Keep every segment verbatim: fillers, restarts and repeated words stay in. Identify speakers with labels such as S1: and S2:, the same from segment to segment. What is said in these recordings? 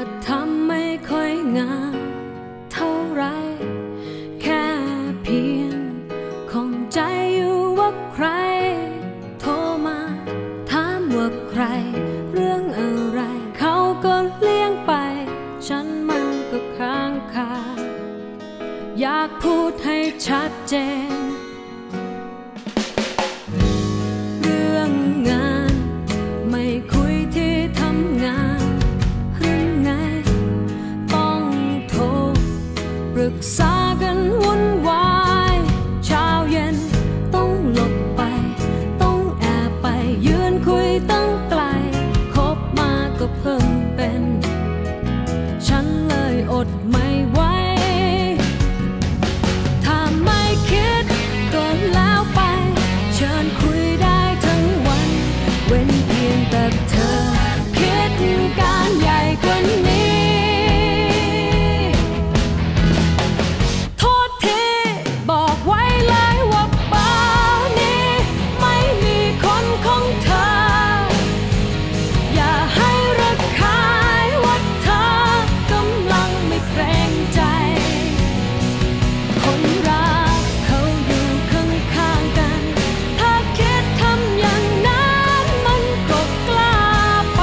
S1: ทำไม่ค่อยงามเท่าไรแค่เพียงข้องใจอยู่ว่าใครโทรมาถามว่าใครเรื่องอะไรเขาก็เลี่ยงไปฉันมันก็ค้างคาอยากพูดให้ชัดเจนเรื่องงานไม่คุยที่ทำงานหรือไงต้องโทรปรึกษากันวุ่นวายเช้าเย็นต้องหลบไปต้องแอบไปยืนคุยตั้งไกลคบมาก็เพิ่งเป็นฉันเลยอดไม่ไหวถ้าไม่คิดก็แล้วไปเชิญคุยได้ทั้งวันเว้นเพียงแต่เธอคิดการใหญ่กว่านี้โทษทีบอกไว้เลยว่าเบอร์นี้ไม่มีคนของเธออย่าให้ระคายว่าเธอกำลังไม่เกรงใจคนรักเขาอยู่ข้างๆกันถ้าคิดทำอย่างนั้นมันก็กล้าไป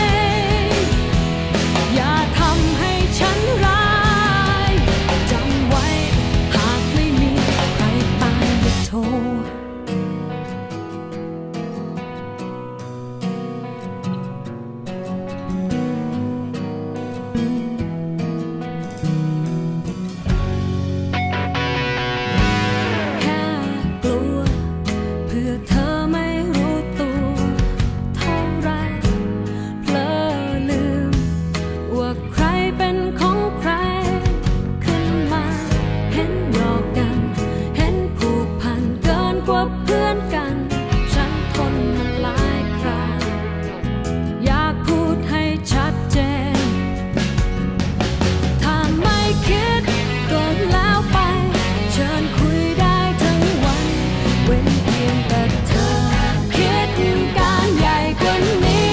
S1: อย่าทำให้ฉันร้ายจำไว้หากไม่มีใครตายอย่าโทรแค่กลัวเพื่อเธอไม่รู้ตัวเท่าไรเผลอลืมว่าใครเป็นของใครขึ้นมาเห็นหยอกกันเห็นผูกพันเกินกว่าเพื่อนกันฉันทนมันหลายคราอยากพูดให้ชัดเจนถ้าไม่คิดก็แล้วไปเชิญคุยได้ทั้งวันเว้นเพียงแต่เธอคิดการใหญ่กว่านี้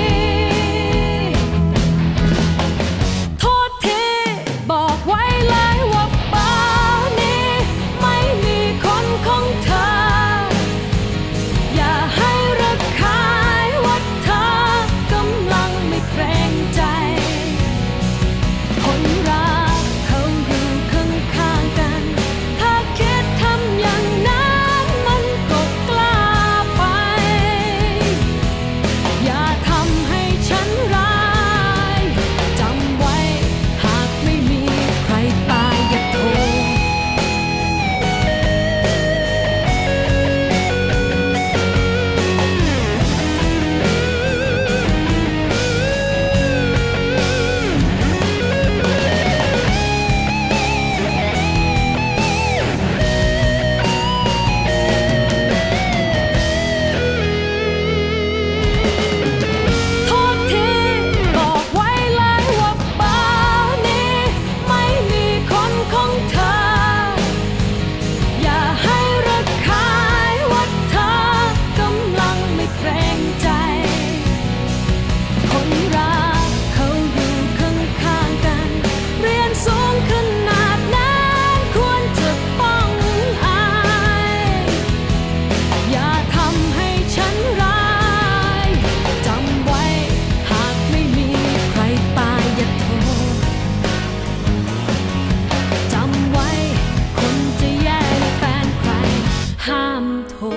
S1: โทษทีบอกไว้เลยว่าเบอร์นี้ไม่มีคนของเธออย่าให้ระคายว่าเธอกำลังไม่เกรงใจคนรักเขาอยู่ข้างๆกันถ้าคิดทำอย่างนั้นมันก็กล้าไปอย่าทำให้ฉันร้ายจำไว้หากไม่มีใครตายอย่าโทรโทษทีบอกไว้เลยว่าเบอร์นี้ไม่มีคนของเธออย่าให้ระคายว่าเธอกำลังไม่เกรงใจคนรักเขาอยู่ข้างๆกันเรียนสูงขนาดนั้นควรจะต้องอายอย่าทำให้ฉันร้ายจำไว้หากไม่มีใครตายอย่าโทรจำไว้คนจะแย่งแฟนใครห้ามโทร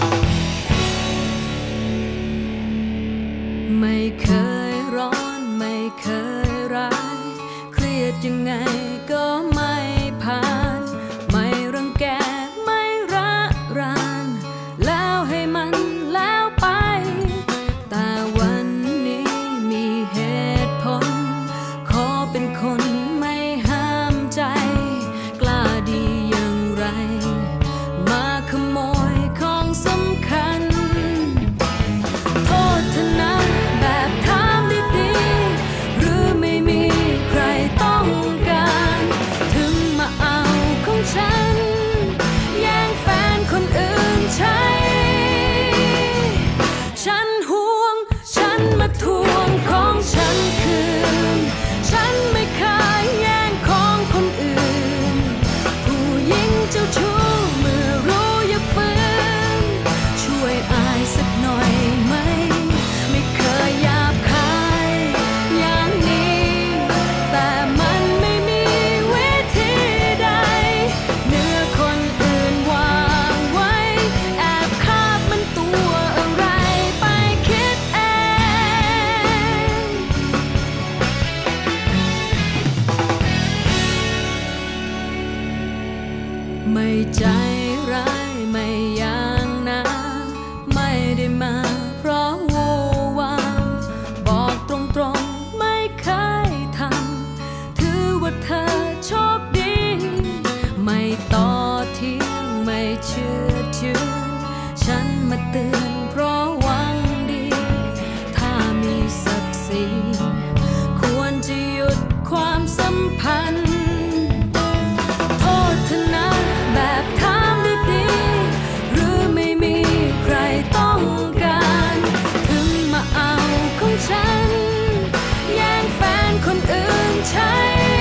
S1: ไม่เคยร้อนไม่เคยร้ายเครียดยังไงก็ไม่ผ่านไม่รังแกไม่ระรานแล้วให้มันแล้วไปแต่วันนี้มีเหตุผลขอเป็นคนไม่ห้ามใจกล้าดีอย่างไรมาขโมยของสำคัญโทษเธอนะแบบถามดีๆหรือไม่มีใครต้องการถึงมาเอาของฉันแย่งแฟนคนอื่นใช้ฉันห่วงฉันมาทวงของฉันคืนฉันไม่เคยแย่งของคนอื่นผู้หญิงเจ้าชู้เมื่อรู้อย่าฝืนช่วยอายสักหน่อยไหมไม่เคยหยาบคายอย่างนี้แต่มันไม่มีวิธีใดเนื้อคนอื่นวางไว้แอบคาบมันตัวอะไรไปคิดเองไม่ใจร้ายไม่อย่างนะไม่ได้มาเพราะโววามบอกตรงๆไม่เคยทำถือว่าเธอโชคดีไม่ต่อเทียงไม่เชื่อถือฉันมาเตือนเพราะหวังดีถ้ามีศักดิ์ศรีควรจะหยุดความสัมพันธ์โทษเธอนะแบบถามดีๆหรือไม่มีใครต้องการถึงมาเอาของฉันแย่งแฟนคนอื่นใช้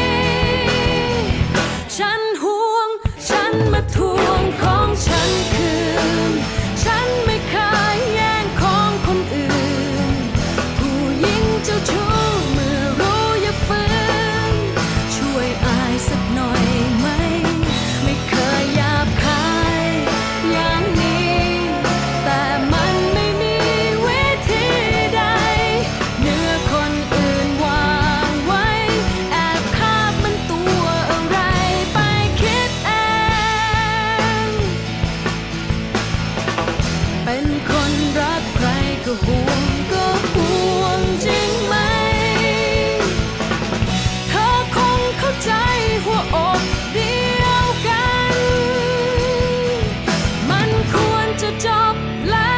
S1: ฉันห่วงฉันมาทวงของฉันคืนฉันไม่เคยแย่งของคนอื่นผู้หญิงเจ้าชู้เมื่อรู้อย่าฝืนช่วยอายสักหน่อยไหมไม่เคยหยาบคายอย่างนี้แต่มันไม่มีวิธีใดเนื้อคนอื่นวางไว้แอบคาบมันตัวอะไรไปคิดเองเป็นคนรักใครก็ห่วงก็ห่วงจริงไหมเธอคงเข้าใจหัวอกเดียวกันมันควรจะจบแล้ว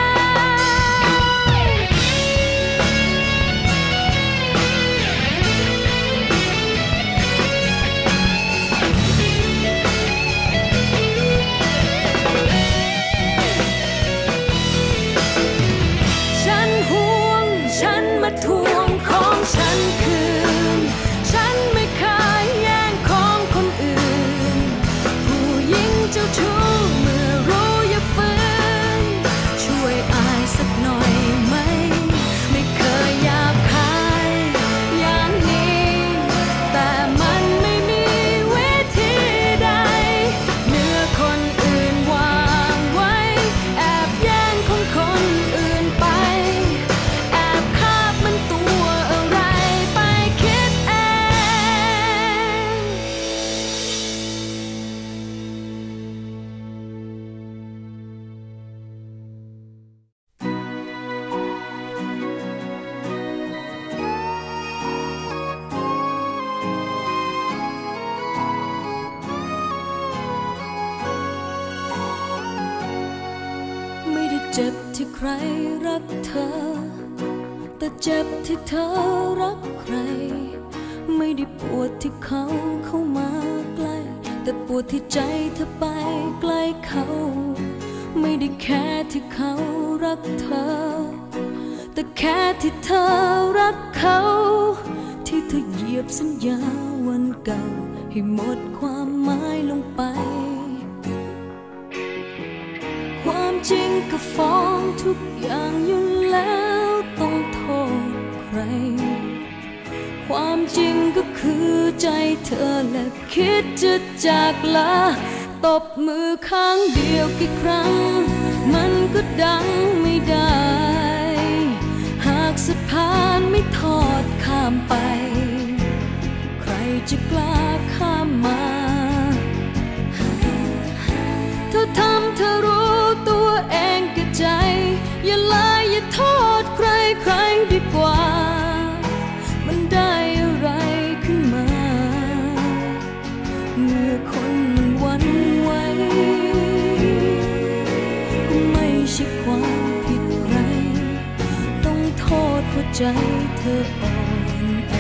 S1: ฉันห่วงฉันมาทวงของฉันคืนฉันไม่เคยแย่งของคนอื่นผู้หญิงเจ้าชู้เมื่อรู้อย่าฝืนช่วยอายสักหน่อยไหมไม่เคยหยาบคายอย่างนี้แต่มันไม่มีวิธีใดเนื้อคนอื่นวางไว้แอบแย่งของคนอื่นไปแอบคาบมันตัวอะไรไปคิดเองไม่ได้เจ็บที่ใครรักเธอแต่เจ็บที่เธอรักใครไม่ได้ปวดที่เขาเข้ามาใกล้แต่ปวดที่ใจเธอไปใกล้เขาไม่ได้แค่ที่เขารักเธอแต่แค่ที่เธอรักเขาที่เธอเหยียบสัญญาวันเก่าให้หมดความหมายลงไปความจริงก็ฟ้องทุกอย่างอยู่แล้วต้องโทษใครความจริงก็คือใจเธอและคิดจะจากลาตบมือข้างเดียวกี่ครั้งมันก็ดังไม่ได้หากากสะพานไม่ทอดข้ามไปใครจะกล้าข้ามมาเธอทำเธอรู้ตัวเองกับใจอย่าลายอย่าโทษใครใครดีกว่ามันได้อะไรขึ้นมาเมื่อคนมันหวั่นไหวก็ไม่ใช่ความผิดใครต้องโทษหัวใจเธออ่อนแอ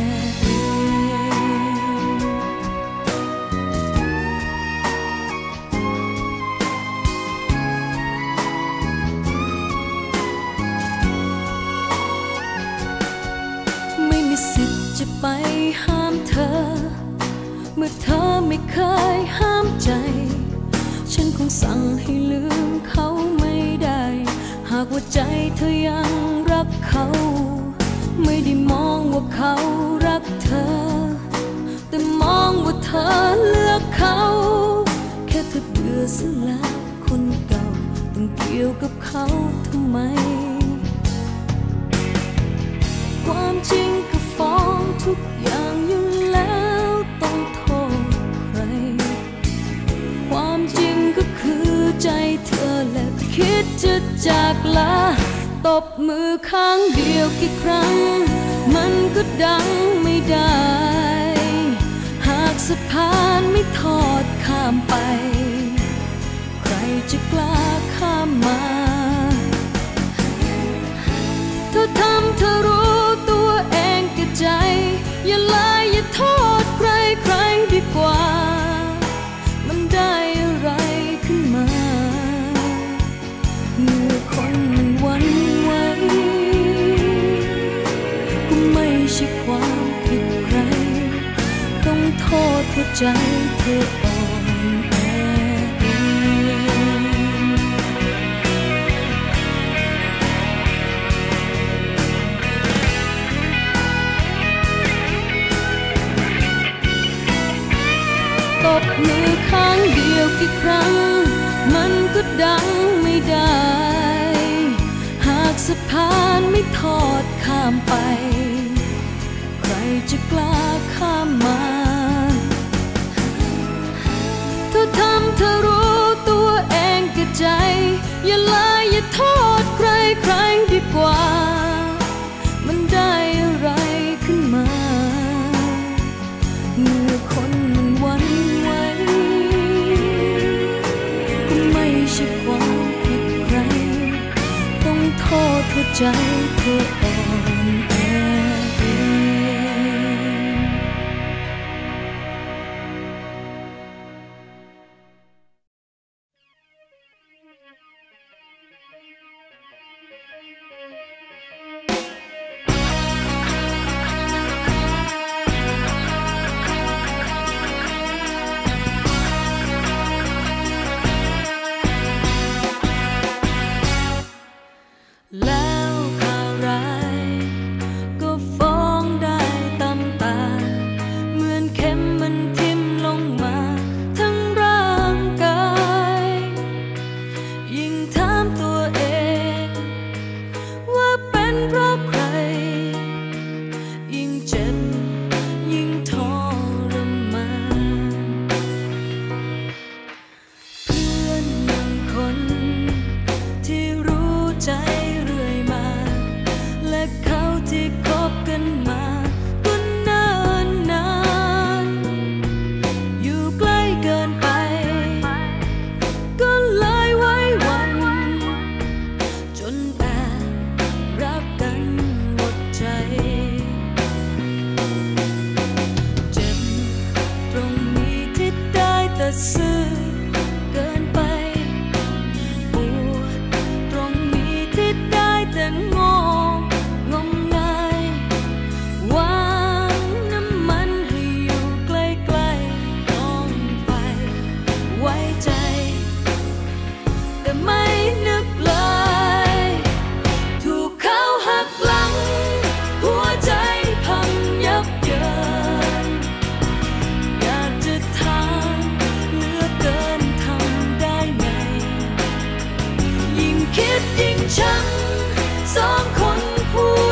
S1: จะไปห้ามเธอเมื่อเธอไม่เคยห้ามใจฉันคงสั่งให้ลืมเขาไม่ได้หากว่าใจเธอยังรักเขาไม่ได้มองว่าเขารักเธอแต่มองว่าเธอเลือกเขาแค่เธอเบื่อซะแล้วคนเก่าต้องเกี่ยวกับเขาทำไมความจริงก็ฟ้องทุกอย่างอยู่แล้วต้องโทษใครความจริงก็คือใจเธอและคิดจะจากลาตบมือข้างเดียวกี่ครั้งมันก็ดังไม่ได้หากสะพานไม่ทอดข้ามไปใครจะกล้าข้ามมาเธอทำเธอรู้ตัวเองกับใจอย่าลายอย่าโทษใครใครดีกว่ามันได้อะไรขึ้นมาเมื่อคนมันหวั่นไหวก็ไม่ใช่ความผิดใครต้องโทษหัวใจเธออ่อนแอตบมือข้างเดียวกี่ครั้งมันก็ดังไม่ได้หากสะพานไม่ทอดข้ามไปใครจะกล้าข้ามมาเธอทำเธอรู้ตัวเองกับใจอย่าลายอย่าโทษใครใครดีกว่ามันได้อะไรขึ้นมาเมื่อคนมันหวั่นไหวก็ไม่ใช่ความผิดใครต้องโทษหัวใจเธออ่อนแอแล้วข่าวร้ายก็ฟ้องได้ตามตาเหมือนเข็มมันทิ่มลงมาทั้งร่างกายยิ่งถามตัวเองว่าเป็นเพราะใครยิ่งเจ็บยิ่งทรมานเพื่อนบางคนที่รู้ใจและเขาที่คบกันมาก็เนิ่นนานอยู่ใกล้เกินไปก็เลยไว้วันจนแอบรักกันหมดใจเจ็บตรงนี้ที่ได้แต่ซื่อเกินไปปวดตรงนี้ที่ได้แต่งอไม่นึกเลยถูกเขาหักหลังหัวใจพังยับเยินอยากจะถามเหลือเกินทำได้ไงยิ่งคิดยิ่งช้ำสองคนพูด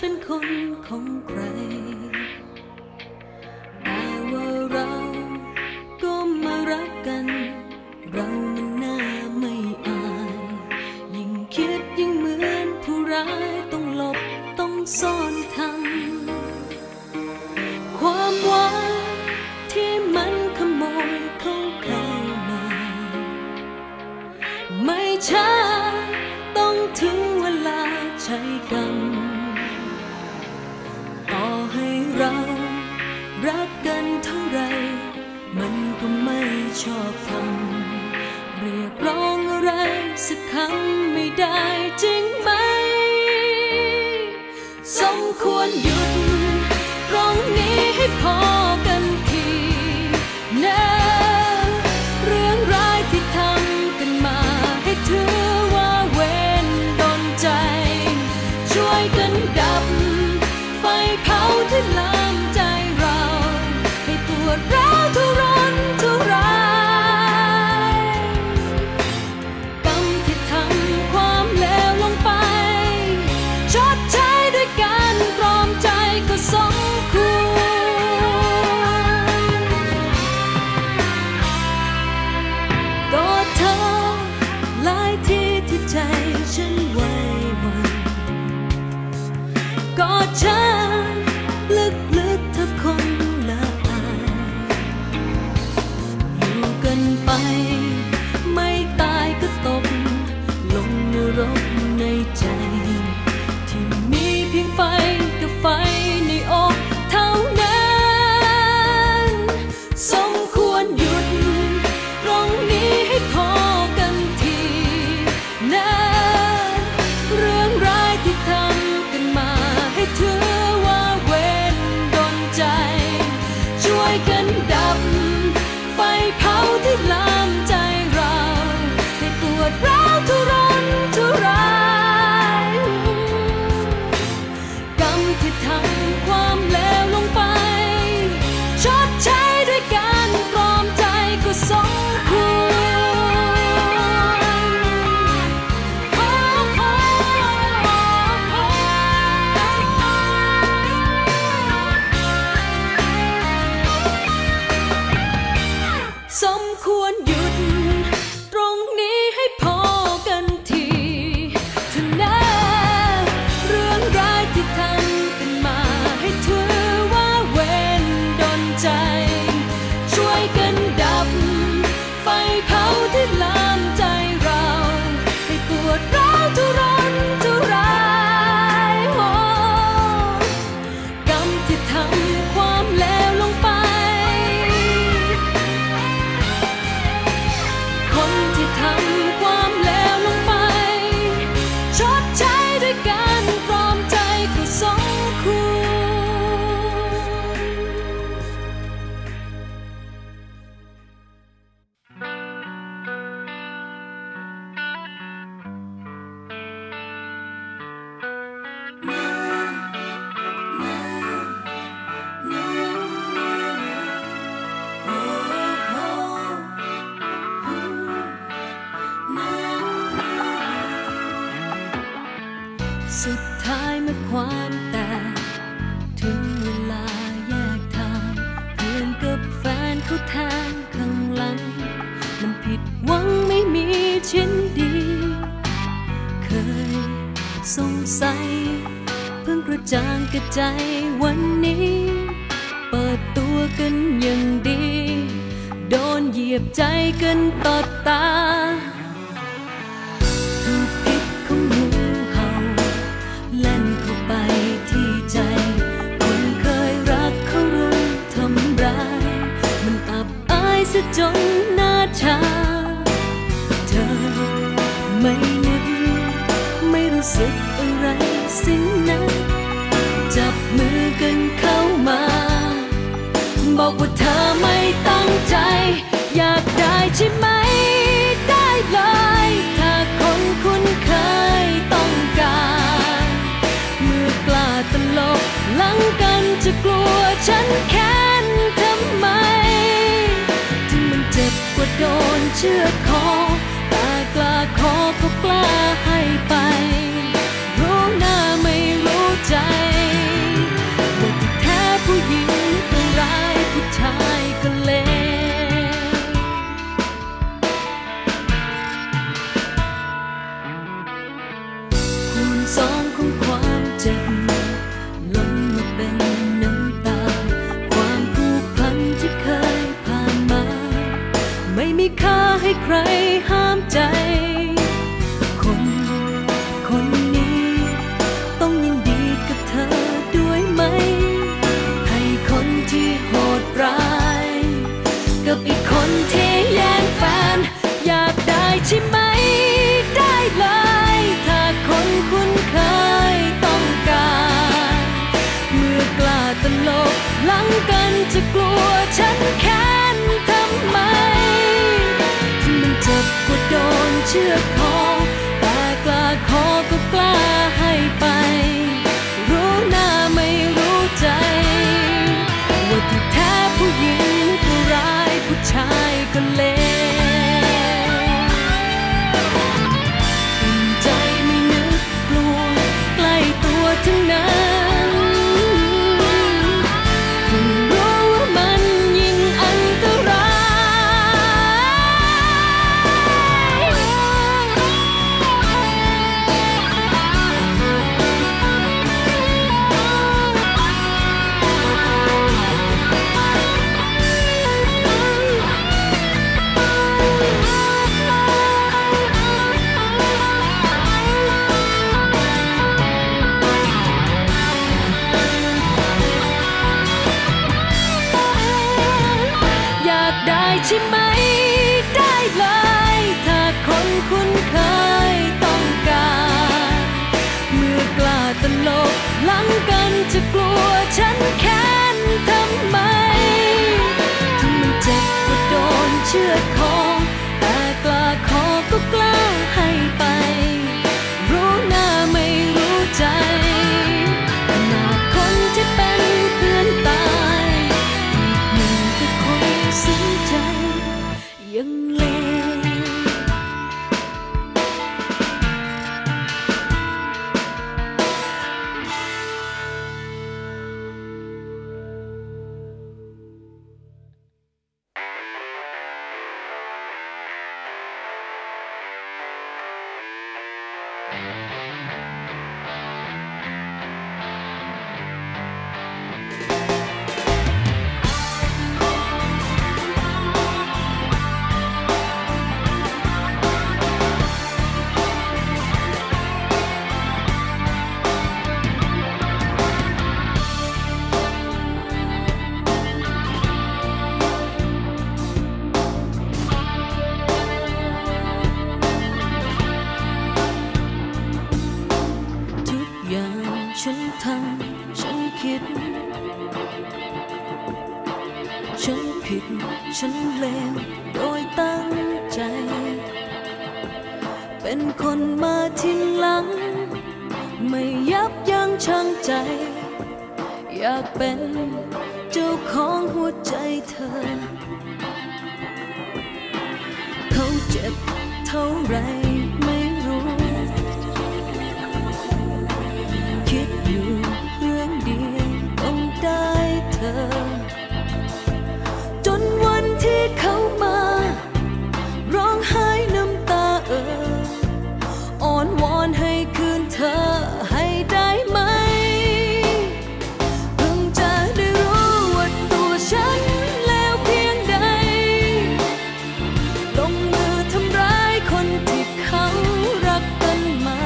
S1: เป็นคนของใครแต่ว่าเราก็มารักกันเรามันน่าไม่อายยิ่งคิดยิ่งเหมือนผู้ร้ายต้องหลบต้องซ่อนทำความหวังที่มันขโมยเข้าเข้ามาไม่ช้าต้องถึงเวลาใช้กรรมต่อให้เรารักกันเท่าไรมันก็ไม่ชอบทำเรียกร้องอะไรสักคำไม่ได้จริงไหมสมควรหยุดตรงนี้ให้พอกันทีนะเรื่องร้ายที่ทำกันมาให้ถือว่าเวรโดนใจช่วยกันดับไฟเผาที่ลามใจเราให้ปวดร้าวทุรนทุรายกรรมที่ทำความเลวลงไปชดใช้ด้วยการปลอมใจก็สมควรก็เธอหลายที่ที่ใจฉันไว้วันก็ฉันลึกๆเธอคงละอายอยู่กันไปไม่ตายก็ตกลงนรกในใจที่มีเพียงไฟกับไฟในอกเท่านั้นสมควรหยุดตรงนี้ให้พอกันทีนะเรื่องร้ายที่ทำกันมาให้ถือว่าเวรโดนใจช่วยกันดับไฟเผาที่ลามใจเราให้ปวดร้าวทุรนทุรายกรรมที่ทำความเลวลงไปชดใช้ด้วยการปลอมใจก็สมควรสมควรหยุดตรงนี้ให้พอกันทีเถอะนะเรื่องร้ายที่ทำกันมาให้ถือว่าเวรโดนใจช่วยกันดับไฟเผาที่ลามใจเราให้ปวดร้าวทุรนทุรายโอ้กรรมที่ทำความเลวลงไปคนที่ทำความเลวลงไปชดใช้ด้วยการปลอมใจก็สมควร สุดท้ายเมื่อความแตกถึงเวลาแยกทางเพื่อนกับแฟนเขาแทงข้างหลังมันผิดหวังไม่มีชิ้นดีเคยสงสัยเพิ่งกระจ่างกระใจวันนี้เปิดตัวกันอย่างดีโดนเหยียบใจกันต่อตาเล่นเข้าไปที่ใจคนเคยรักเขารุมทำร้ายมันอับอายซะจนหน้าชาเธอไม่นึกไม่รู้สึกอะไรสิ่งนั้นจับมือกันเข้ามาบอกว่าเธอไม่ตั้งใจอยากได้ใช่ไหมได้เลยถ้าคนคุ้นเคยต้องการกล้าตลบหลังกันจะกลัวฉันแค้นทำไมถึงมันเจ็บกว่าโดนเชือกคอแต่กล้าขอก็กล้าให้ไปรู้หน้าไม่รู้ใจสองของความเจ็บล้นมาเป็นน้ำตาความผูกพันที่เคยผ่านมาไม่มีค่าให้ใครห้ามใจคนคนนี้ต้องยินดีกับเธอด้วยไหมให้คนที่โหดร้ายกับอีกคนที่แย่งแฟนอยากได้ใช่ไหมได้เลยถ้าคนคุ้นเคยต้องการเมื่อกล้าตลบหลังกันจะกลัวฉันแค้นทำไมที่มันเจ็บกว่าโดนเชือกคอแต่กล้าขอก็กล้าให้ไปรู้หน้าไม่รู้ใจว่าที่แท้ผู้หญิงก็ร้ายผู้ชายก็เลวใจไม่นึกกลัวใกล้ตัวทั้งนั้นเพิ่งรู้ว่ามันยิ่งอันตรายใช่ไหมได้เลยถ้าคนคุ้นเคยต้องการเมื่อกล้าตลบหลังกันจะกลัวฉันแค้นทำไมถึงมันเจ็บกว่าโดนเชือดคอแต่กล้าขอก็กล้าให้ไปรู้หน้าไม่รู้ใจขนาดคนที่เป็นเพื่อนตายอีกหนึ่งคือคนซึ้งใจยังเลวฉันทำฉันคิดฉันผิดฉันเลวโดยตั้งใจเป็นคนมาทีหลังไม่ยับยั้งชั่งใจอยากเป็นเจ้าของหัวใจเธอเขาเจ็บเท่าไรไม่รู้คิดอยู่เรื่องเดียวต้องได้เธอจนวันที่เขามาร้องไห้น้ำตาเอ่ออ้อนวอนให้คืนเธอให้ได้ไหมเพิ่งจะได้รู้ว่าตัวฉันแล้วเพียงใดลงมือทำร้ายคนที่เขารักกันมา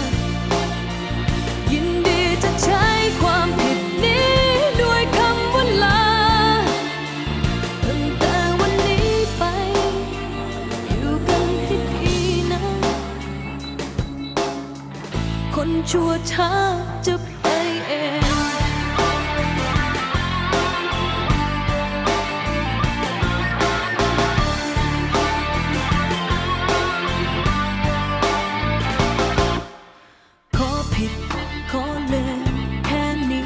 S1: ยินดีจะใช้ความผิดนี้ด้วยคำว่าลาตั้งแต่วันนี้ไปอยู่กันให้ดีนะคนชั่วช้าจะไปเองขอผิดขอเลวแค่นี้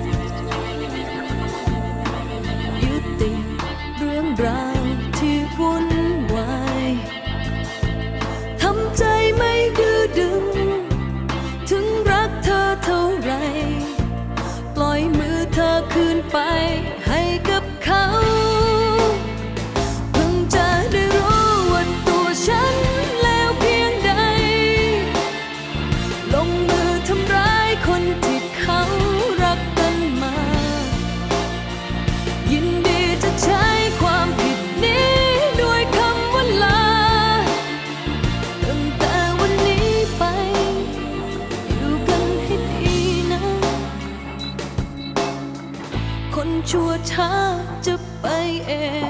S1: ยุติเรื่องราวที่วุ่นวายทำใจไม่ดื้อดึงถึงรักเธอเท่าไรชั่วช้าจะไปเอง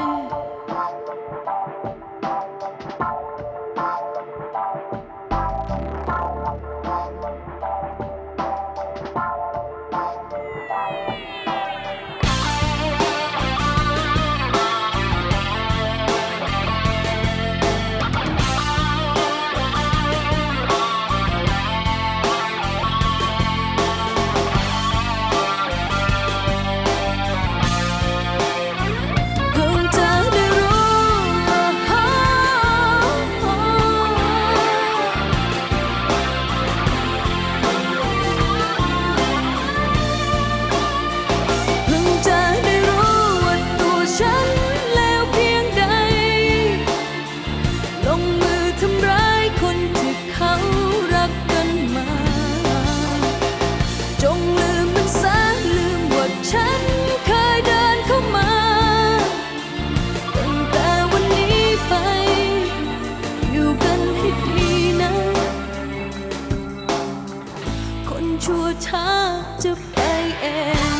S1: ชั่วช้าจะไปเอง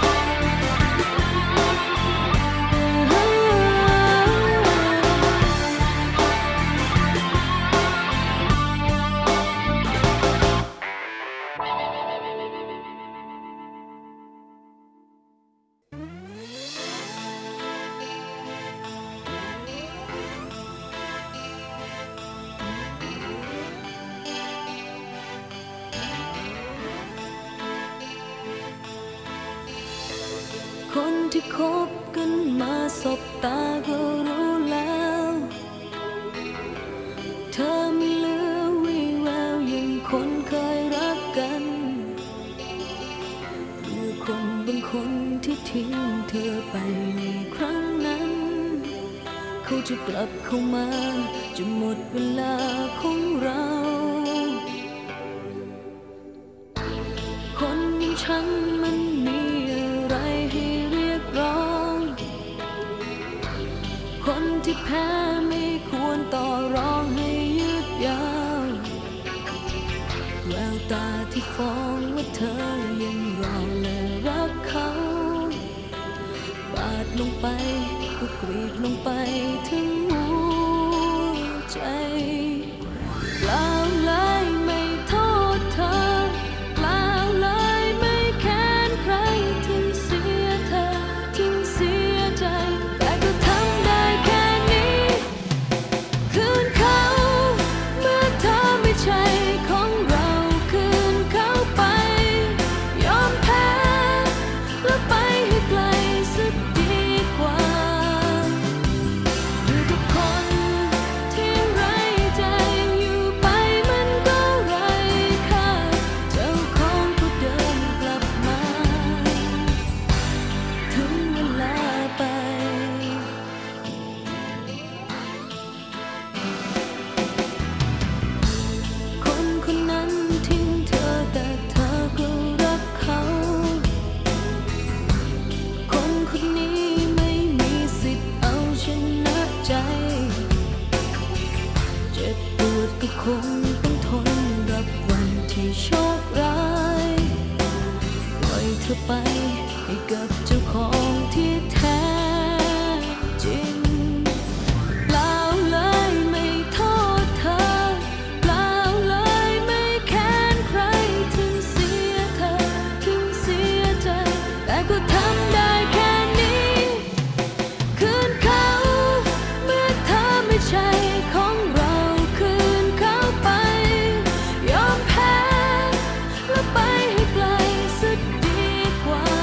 S1: คนที่คบกันมาสบตาก็รู้แล้วเธอไม่เหลือวี่แววอย่างคนเคยรักกันเมื่อคนบางคนที่ทิ้งเธอไปในครั้งนั้นเขาจะกลับเข้ามาจะหมดเวลาของเราคนอย่างฉันมันมีอะไรให้เรียกร้องคนที่แพ้ไม่ควรต่อรองให้ยืดยาวแววตาที่ฟ้องว่าเธอยังรอและรักเขาบาดลงไปก็กรีดลงไปถึงหัวใจเปล่าเลยไม่โทษเธอเปล่าเลยไม่แค้นใครถึงเสียเธอถึงเสียใจแต่ก็ทำได้แค่นี้คืนเขาเมื่อเธอไม่ใช่ของเราคืนเขาไปยอมแพ้แล้วไปให้ไกลสักดีกว่าอยู่กับคนที่ไร้ใจอยู่ไปมันก็ไร้ค่าเจ้าของก็เดินกลับมาถึงเวลาไปคนคนนั้นทิ้งเธอแต่เธอก็รักเขาคนคนนี้ไม่มีสิทธิ์เอาชนะใจเจ็บปวดก็คงต้องทนรับวันที่โชคร้ายปล่อยเธอไปให้กับเจ้าของที่แท้จริงเปล่าเลยไม่โทษเธอเปล่าเลยไม่แค้นใครถึงเสียเธอถึงเสียใจแต่ก็ทำได้แค่นี้คืนเขาเมื่อเธอไม่ใช่ของเราคืนเขาไปยอมแพ้แล้วไปให้ไกลสักดีกว่า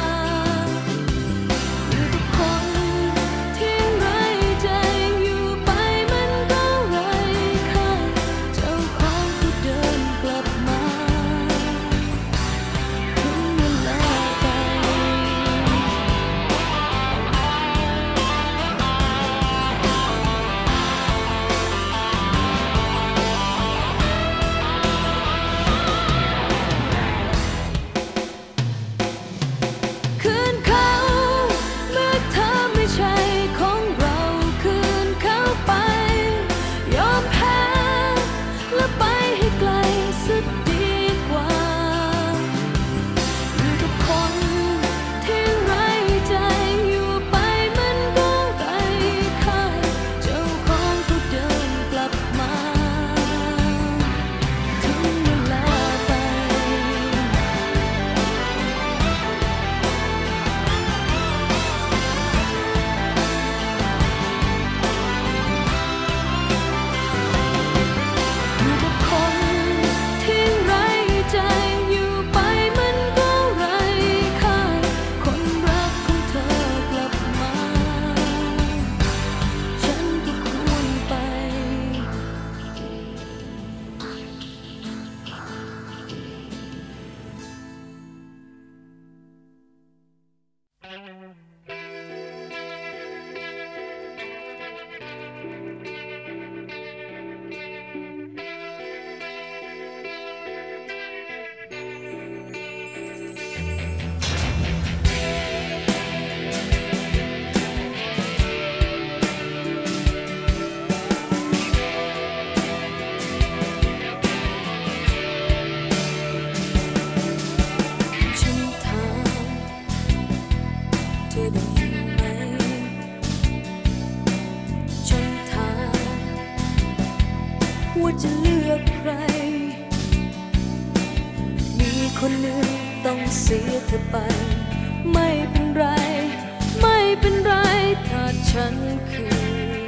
S1: คนหนึ่งต้องเสียเธอไปไม่เป็นไรไม่เป็นไรถ้าฉันคือ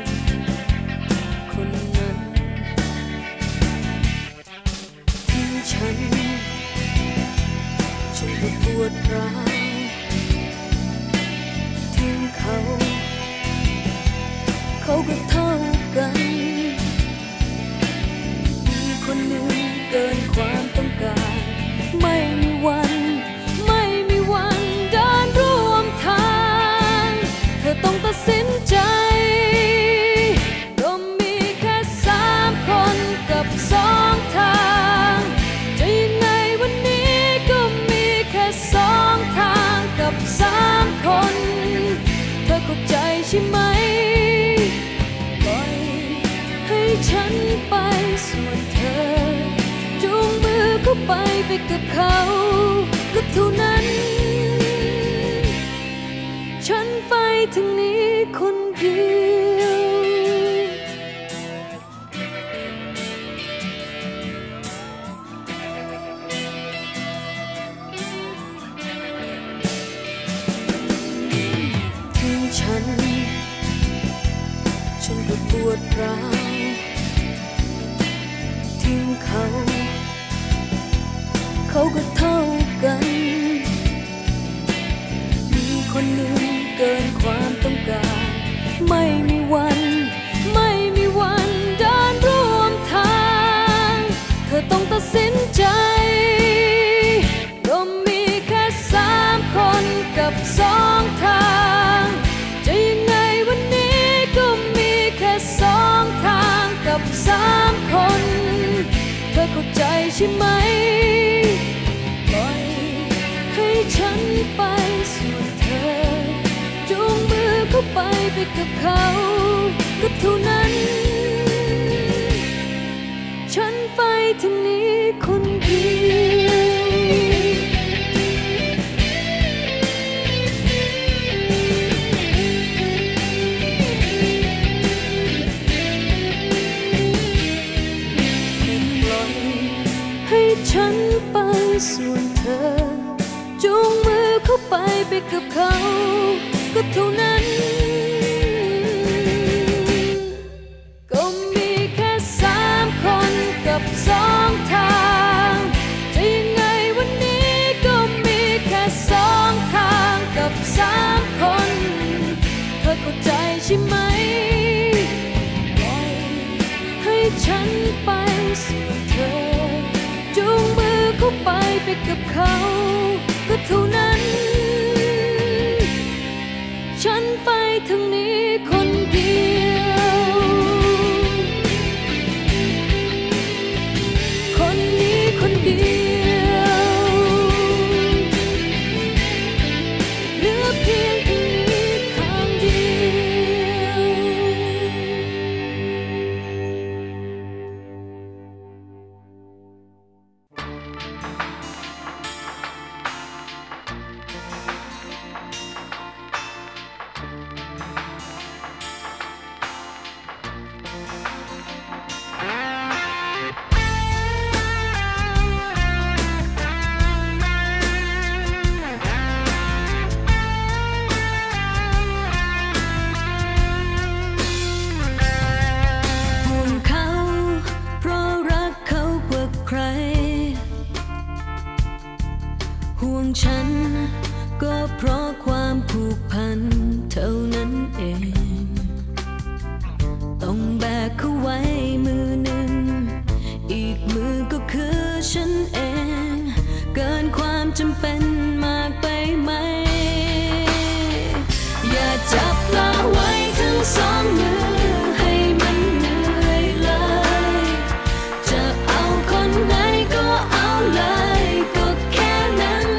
S1: คนนั้นทิ้งฉันฉันก็ปวดร้าวทิ้งเขาเขาก็เท่ากันมีคนหนึ่งเกินความต้องการไม่มีวันไม่มีวันเดินร่วมทางเธอต้องตัดสินใจก็มีแค่สามคนกับสองทางจะยังไงวันนี้ก็มีแค่สองทางกับสามคนเธอเข้าใจใช่ไหมปล่อยให้ฉันไปส่วนเธอจูงมือเข้าไปไปกับเขาก็เท่านั้นฉันไปถึงนี้คนเดียวทิ้งฉันฉันก็ปวดร้าวทิ้งเขาเขาก็เท่ากันมีคนหนึ่งเกินความต้องการไม่มีวันไม่มีวันเดินร่วมทางเธอต้องตัดสินใจก็มีแค่สามคนกับสองทางจะยังไงวันนี้ก็มีแค่สองทางกับสามคนเธอเข้าใจใช่ไหมปล่อยให้ฉันไปส่วนเธอจูงมือเข้าไปไปกับเขาก็เท่านั้นฉันไปถึงนี้คนเดียวให้ฉันไปส่วนเธอจูงมือเข้าไปไปกับเขาก็เท่านั้นก็มีแค่สามคนกับสองทางจะยังไงวันนี้ก็มีแค่สองทางกับสามคนเธอเข้าใจใช่ไหมปล่อยให้ฉันไปส่วนเธอจูงมือเข้าไปไปกับเขาก็เท่านั้นฉันไปทางนี้คนเดียวคนนี้คนเดียวเหลือเพียงทางนี้ทางเดียว ฉันก็เพราะความผูกพันเท่านั้นเองต้องแบกเขาไว้มือหนึ่งอีกมือก็คือฉันเองเกินความจำเป็นมากไปไหมอย่าจับปลาไว้ทั้งสองมือให้มันเหนื่อยเลยจะเอาคนไหนก็เอาเลยก็แค่นั้น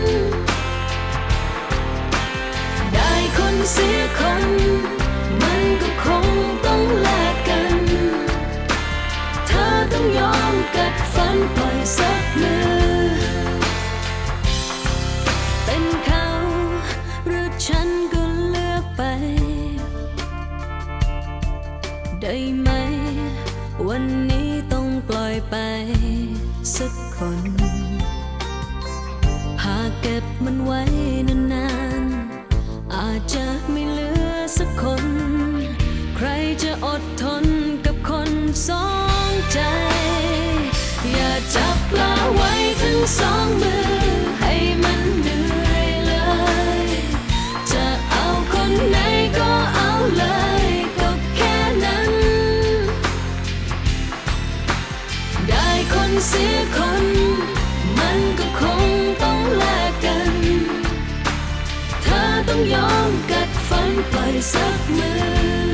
S1: ได้คนเสียคนมันก็คงต้องแลกกันเธอต้องยอมกัดฟันปล่อยสักมือเป็นเขาหรือฉันก็เลือกไปได้ไหมวันนี้ต้องปล่อยไปสักคนหากเก็บมันไว้นานๆอาจจะไม่เหลือสักคนใครจะอดทนกับคนสองใจอย่าจับปลาไว้ทั้งสองมือให้มันเหนื่อยเลยจะเอาคนไหนก็เอาเลยก็แค่นั้นได้คนเสียคนมันก็คงต้องแลกกันเธอต้องยอมกัดฟันปล่อยสักมือ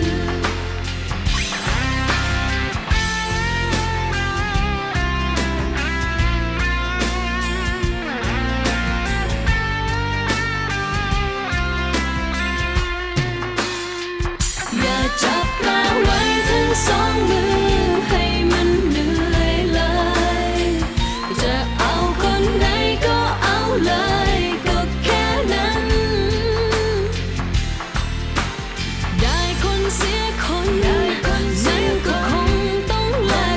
S1: จับปลาไว้ทั้งสองมือให้มันเหนื่อยเลยจะเอาคนไหนก็เอาเลยก็แค่นั้นได้คนเสียคนมันก็คงต้องแลก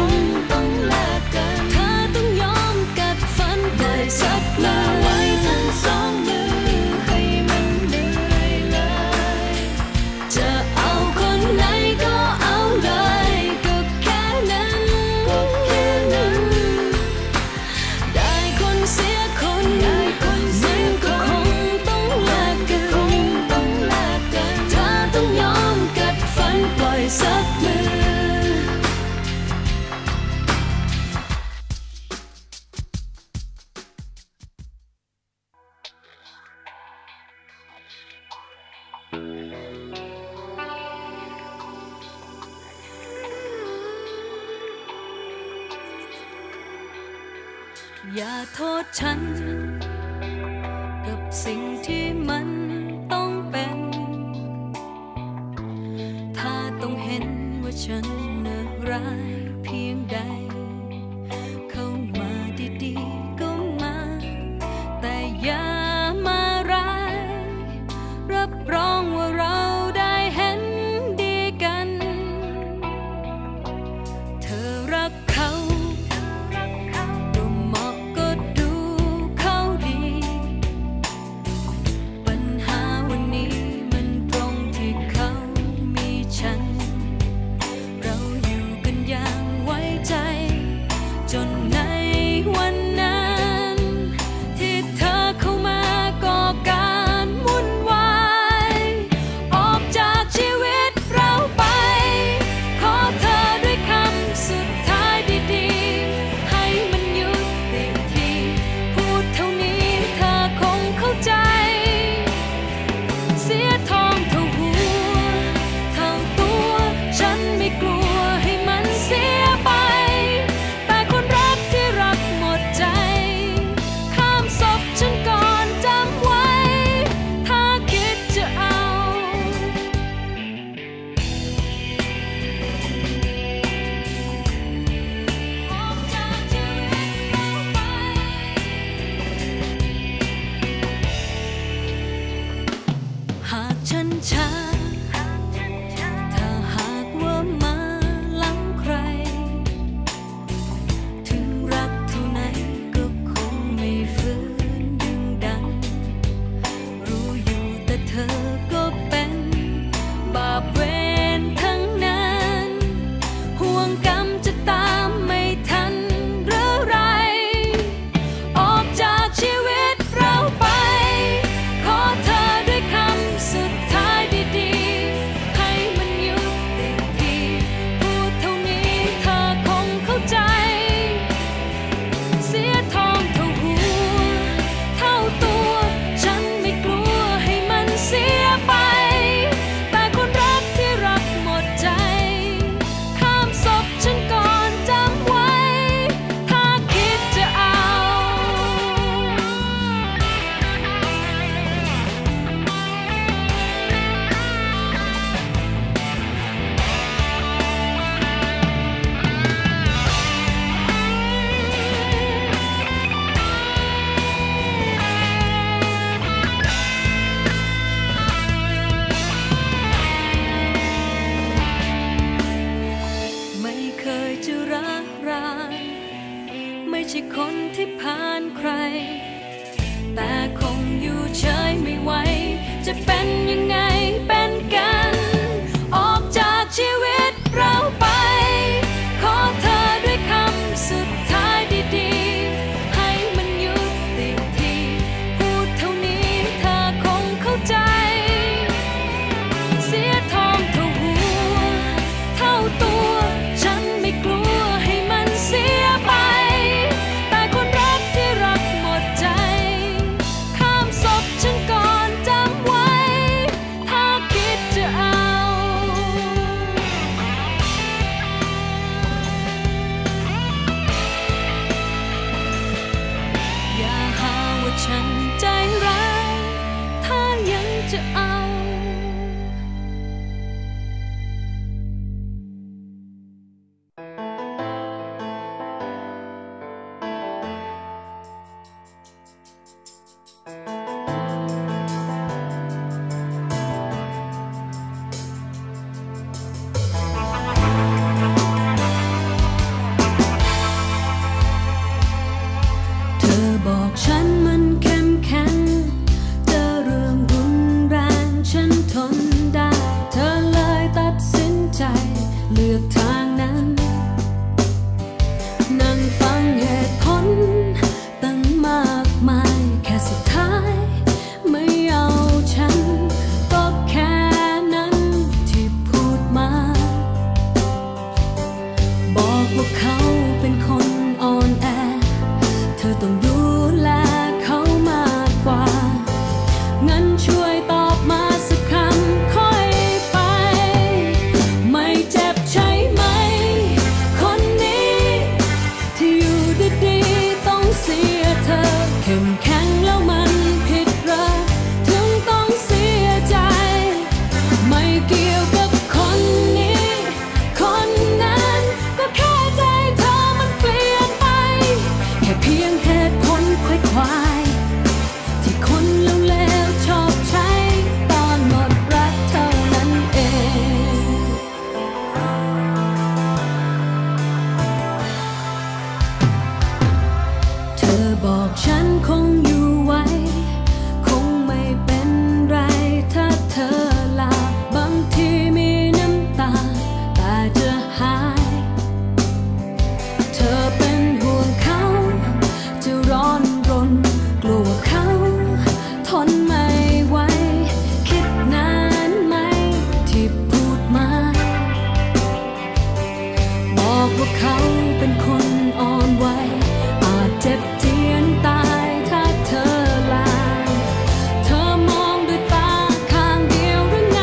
S1: กันเธอต้องยอมกัดฟันปล่อยสักปลาไว้ทั้งสองมือให้มันเหนื่อยเลยจะไหนก็เอาเลยก็แค่นั้นได้คนเสียคนมันก็คงต้องแลกกันเธอต้องยอมกัดฟันปล่อยสักมืออย่าโทษฉันกับสิ่งที่มันต้องเป็นถ้าต้องเห็นว่าฉันน่ะร้ายเพียงใดเข้ามาดีๆก็มาแต่อย่ามาร้ายรับรองว่าเราได้เห็นดีกันเธอรักเขาจนในวันนั้นที่เธอเข้ามาก่อการวุ่นวายออกจากชีวิตเราไปขอเธอด้วยคำสุดท้ายดีๆให้มันหยุดติดทีพูดเท่านี้เธอคงเข้าใจเสียทองเท่าหัวเท่าตัวฉันไม่กลัวให้มันเสียไปฉันช้าถ้าหากว่ามาหลังใครถึงรักเท่าไหนก็คงไม่ฟื้นดึงดันรู้อยู่แต่เธอก็เป็นบาปเวรทั้งนั้นห่วงกรรมจะตามไม่ทันหรือไรออกจากชีวิตเราไปขอเธอด้วยคำสุดให้มันหยุดติดทีพูดเท่านี้เธอคงเข้าใจเสียทองเท่าหัวเท่าตัวฉันไม่กลัวให้มันเสียไปแต่คนรักที่รักหมดใจข้ามศพฉันก่อนจำไว้ถ้าคิดจะเอาจะรักรานไม่ใช่คนที่ผ่านใครแต่คงอยู่เฉยไม่ไหวจะเป็นยังไงเป็นกันออกจากชีวิตเราไปขอเธอด้วยคำสุดท้ายดีๆให้มันหยุดติดทีพูดเท่านี้เธอคงเข้าใจเสียทองเท่าหัวเท่าตัวฉันไม่กลัวให้มันเสียไปแต่คนรักที่รักหมดใจข้ามศพฉันก่อนจำไว้ถ้าคิดจะเอาอย่าหาว่าฉันใจร้ายถ้ายังจะเอาเธอบอกฉันมันเข้มแข็งเจอเรื่องรุนแรงฉันทนได้เธอเลยตัดสินใจเลือกทางนั้นนั่งฟังเหตุผลตั้งมากมายแค่สุดท้ายไม่เอาฉันก็แค่นั้นที่พูดมาบอกว่าเขาเป็นคนอ่อนแอเธอต้องดูแลเขามากกว่างั้นช่วยตอบมาสักคำค่อยไปไม่เจ็บใช่ไหมคนนี้ที่อยู่ดีๆต้องเสียเธอเข้มแข็งแล้วมันผิดเหรอถึงต้องเสียใจไม่เกี่ยวกับคนนี้คนนั้นก็แค่ใจเธอมันเปลี่ยนไปแค่เพียงเหตุผลควายควายที่คนเลวๆชอบใช้ตอนหมดรักเท่านั้นเองเธอบอกฉันคงอยู่ไว้คงไม่เป็นไรถ้าเธอลาบางทีมีน้ำตาแต่จะหายเธอเป็นห่วงเขาจะร้อนรนกลัวเขาทนไม่ไหวคิดนานไหมที่พูดมาบอกว่าเขาเป็นคนอ่อนไหวอาจเจ็บเจียนตายถ้าเธอลาเธอมองด้วยตาข้างเดียวหรือไง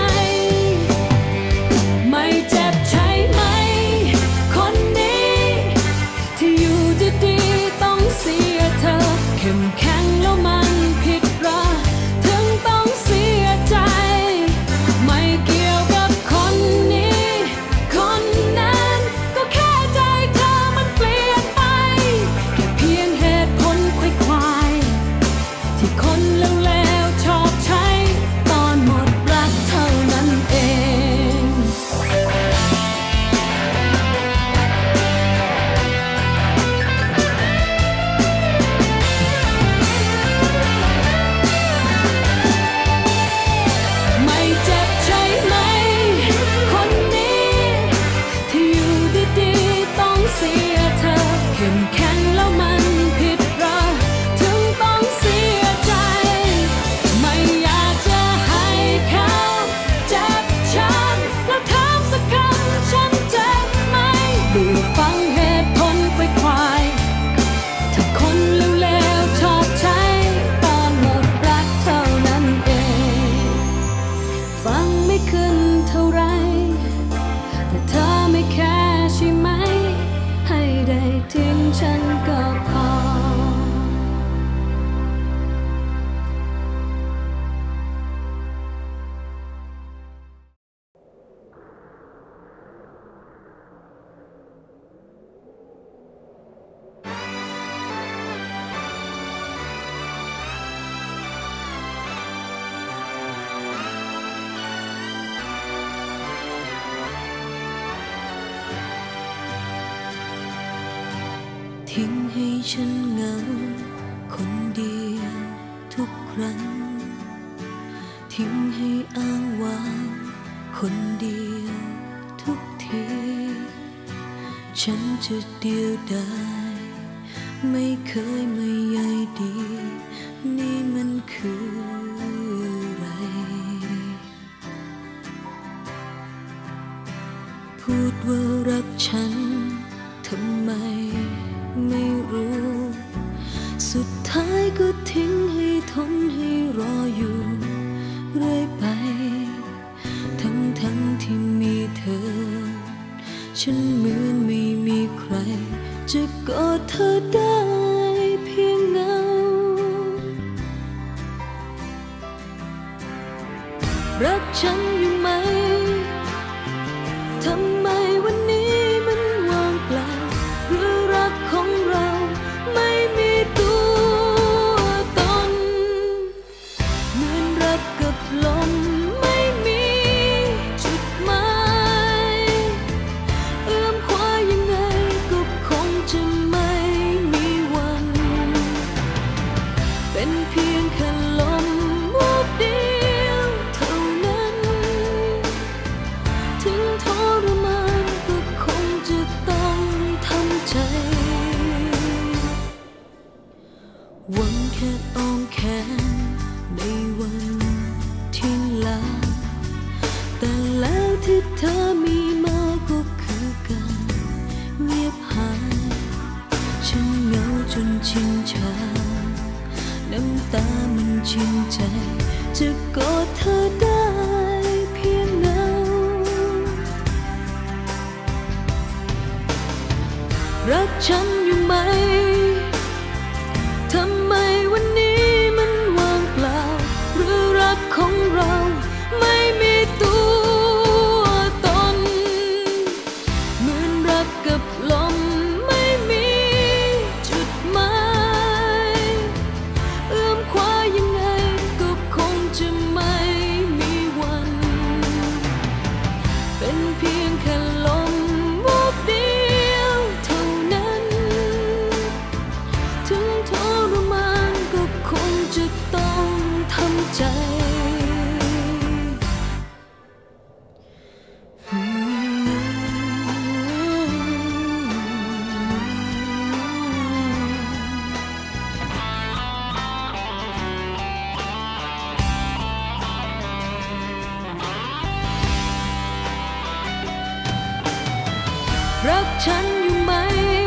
S1: ไม่เจ็บใช่ไหมคนนี้ที่อยู่ดีๆต้องเสียเธอเข้มแข็งแล้วมันผิดเหรอถึงต้องเสียใจไม่เกี่ยวกับคนนี้คนนั้นก็แค่ใจเธอมันเปลี่ยนไปแค่เพียงเหตุผลควายๆที่คนเลวๆชอบใช้ตอนหมดรักเท่านั้นเองไม่เจ็บใช่ไหมคนนี้ที่อยู่ดีๆต้องเสียเธอเข้มแข็งแล้วมันผิดเหรอถึงต้องเสียใจไม่อยากจะให้เขาเจ็บช้ำแล้วถามสักคำฉันเจ็บไหมดูฟังเหตุผลควายๆถ้าคนเลวๆชอบใช้ตอนหมดรักเท่านั้นเองฟังไม่ขึ้นเท่าไรแต่เธอไม่แค่ใช่ไหมให้ได้ทิ้งฉันก็พอ
S2: ทิ้งให้ฉันเหงาคนเดียว
S1: รั้งทิ้งให้อ้างว้างคนเดียวทุกทีฉันจะเดียวดายไม่เคยไม่ใยดีนี่มันคืออะไรพูดว่ารักฉันทำไมไม่รู้สุดท้ายก็ทิ้งให้ทนให้รออยู่เรื่อยไปทั้งทั้งที่มีเธอฉันเหมือนไม่มีใครจะกอดเธอได้เพียงเงารักฉันอยู่ไหมทำไมวันนี้มันว่างเปล่าหรือรักของเราไม่มีตัวตนเหมือนรักกับลมไม่มีจุดหมายเอื้อมคว้ายังไงก็คงจะไม่มีวันเป็นเพียงแค่ลมวูบเดียวเท่านั้นถึงทรมานก็คงจะต้องทำใจหวังแค่อ้อมแขนในวันที่ลาแต่แล้วที่เธอมีมาก็คือการเงียบหายฉันเหงาจนชินชาน้ำตามันชินใจจะกอดเธอได้เพียงเงารักฉันอยู่ไหมทำไมวันนี้มันว่างเปล่าหรือรักของเราไม่มีตัวตนเหมือนรักกับลมไม่มีจุดหมายเอื้อมคว้ายังไงก็คงจะไม่มีวันเป็นเพียงแค่ลมวูบเดียวเท่านั้นถึงทรมานก็คงจะต้องทำใจรักฉันอยู่ไหม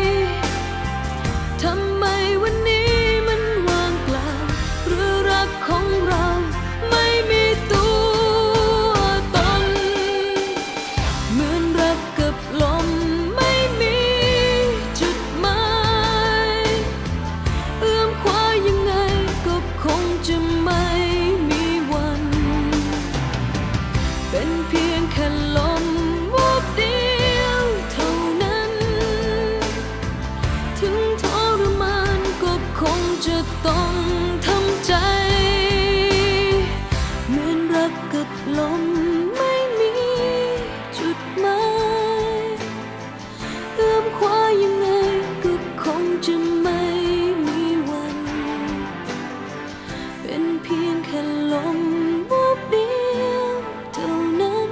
S1: ทำไมวันนี้มันว่างเปล่าหรือรักของเราไม่มีตัวตนเหมือนรักกับลมไม่มีจุดหมายเอื้อมคว้ายังไงก็คงจะไม่มีวันเป็นเพียงแค่ลมวูบเดียวเท่านั้นถึงทรมานก็คงจะต้องทำใจเหมือนรักกับลมไม่มีจุดหมายเอื้อมคว้ายังไงก็คงจะไม่มีวันเป็นเพียงแค่ลมวูบเดียวเท่านั้น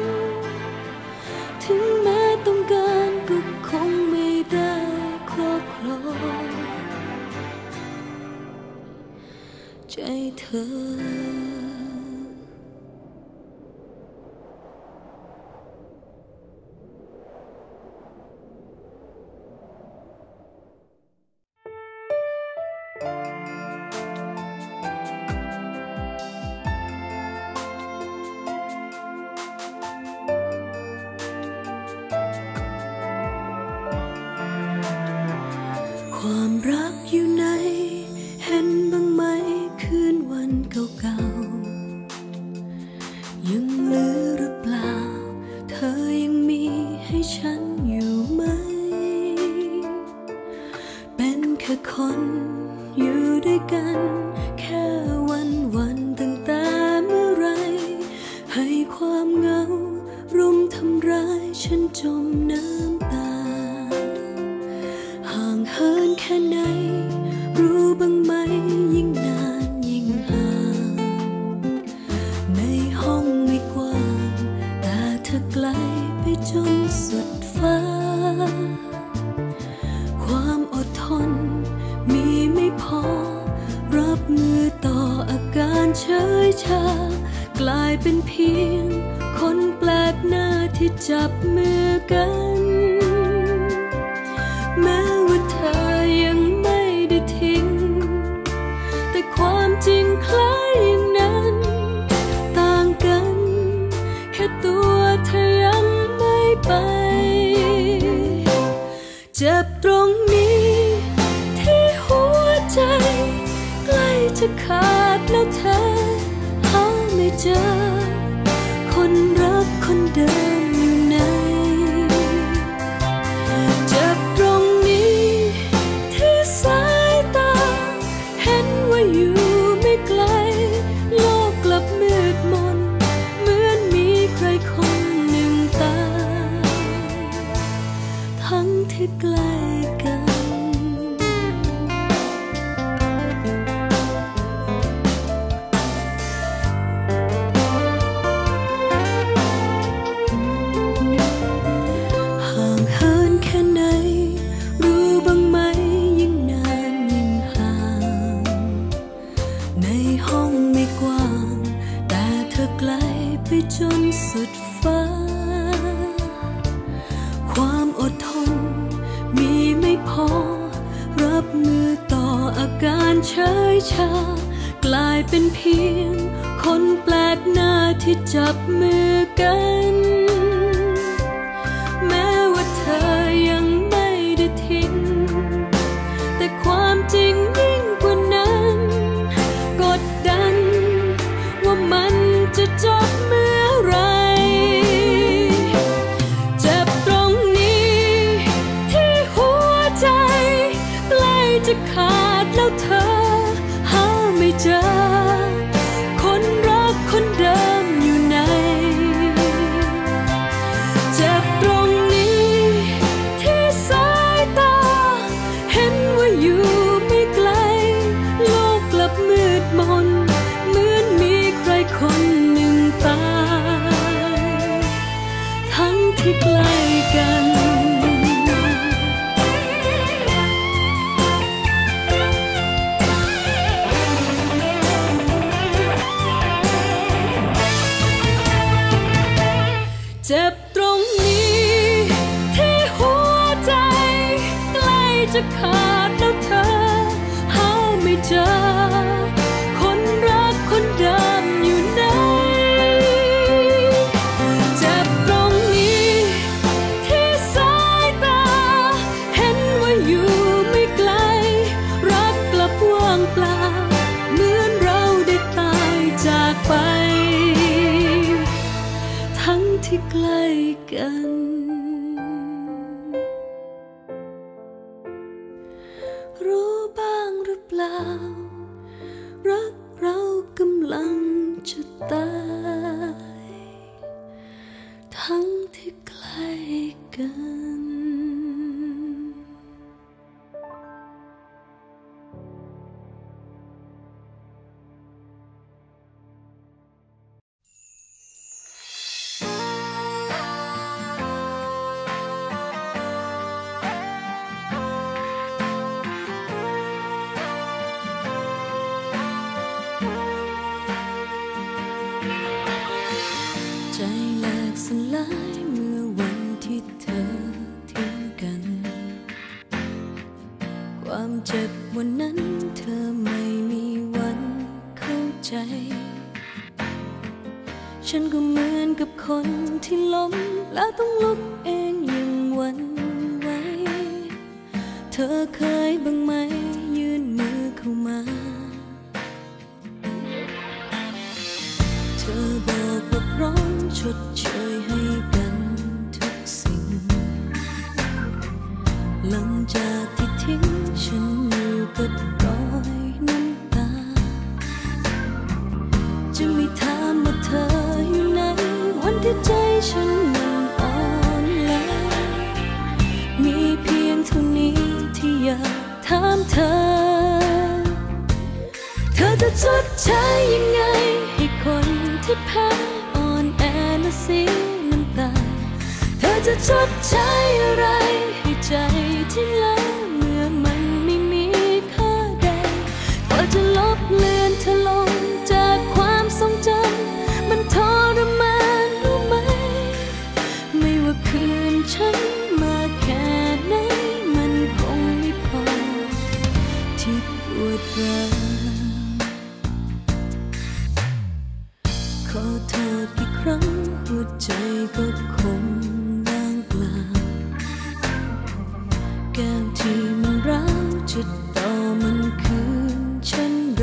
S1: ถึงแม้ต้องการก็คงไม่ได้ครอบครองใจเธอความรักอยู่ไหนเห็นบ้างไหมคืนวันเก่าๆยังเหลือหรือเปล่าเธอยังมีให้ฉันอยู่ไหมเป็นแค่คนอยู่ด้วยกันแค่วันวันตั้งแต่เมื่อไรให้ความเหงารุมทำร้ายฉันจมน้ำตาห่างเหินแค่ไหนรู้บ้างไหมยิ่งนานยิ่งห่างยชากลายเป็นเพียงคนแปลกหน้าที่จับมือกันแม้ว่าเธอยังไม่ได้ทิ้งแต่ความจริงคล้ายอย่างนั้นต่างกันแค่ตัวเธอยังไม่ไปเจ็บตรงนี้ที่หัวใจใกล้จะขาดแล้วเธอหาไม่เจอคนรักคนเดิมอยู่ไหนเจ็บตรงนี้ที่สายตาเห็นว่าอยู่ไม่ไกลโลกกลับมืดมนเหมือนมีใครคนหนึ่งตายทั้งที่ใกล้กันจนสุดฟ้าความอดทนมีไม่พอรับมือต่ออาการเฉยชากลายเป็นเพียงคนแปลกหน้าที่จับมือกันแม้ว่าเธอยังไม่ได้ทิ้งแต่ความจริงยิ่งกว่านั้นกดดันว่ามันจะจบเมื่อไรเจ็บตรงนี้ที่หัวใจใกล้จะขาดแล้วเธอหาไม่เจอคนรักคนเดิมอยู่ไหนเจ็บตรงนี้ที่สายตาเห็นว่าอยู่ไม่ไกลโลกกลับมืดมนเหมือนมีใครคนหนึ่งตายทั้งที่ใกล้กันเจ็บตรงนี้ที่หัวใจใกล้จะขาดแล้วเธอหาไม่เจอคนรักคนเดิมอยู่ไหนเจ็บตรงนี้ที่สายตาเห็นว่าอยู่ไม่ไกลรักกลับว่างเปล่าเหมือนเราได้ตายจากไปทั้งที่ใกล้กันรู้บ้างหรือเปล่ารักเรากำลังจะตายทั้งที่ใกล้กันใจแหลกสลายเมื่อวันที่เธอทิ้งกันความเจ็บวันนั้นเธอไม่มีวันเข้าใจฉันก็เหมือนกับคนที่ล้มแล้วต้องลุกเองยังหวั่นไหวเธอเคยบ้างไหมยื่นมือเข้ามาเธอบอกว่าพร้อมชดเชยให้กันทุกสิ่งหลังจากที่ทิ้งฉันอยู่กับรอยน้ำตาจะไม่ถามว่าเธออยู่ไหนวันที่ใจฉันมันอ่อนล้ามีเพียงเท่านี้ที่อยากถามเธอเธอจะชดใช้ยังไงให้คนที่แพ้อ่อนแอและเสียน้ำตาเธอจะชดใช้อะไรให้ใจที่ล้าเมื่อมันไม่มีค่าใดก็จะลบเลือนเธอลงจากความทรงรักขอโทษกี่ครั้งหัวใจก็คงว่างเปล่าแก้วที่มันร้าวจะต่อมันคืนเช่นไร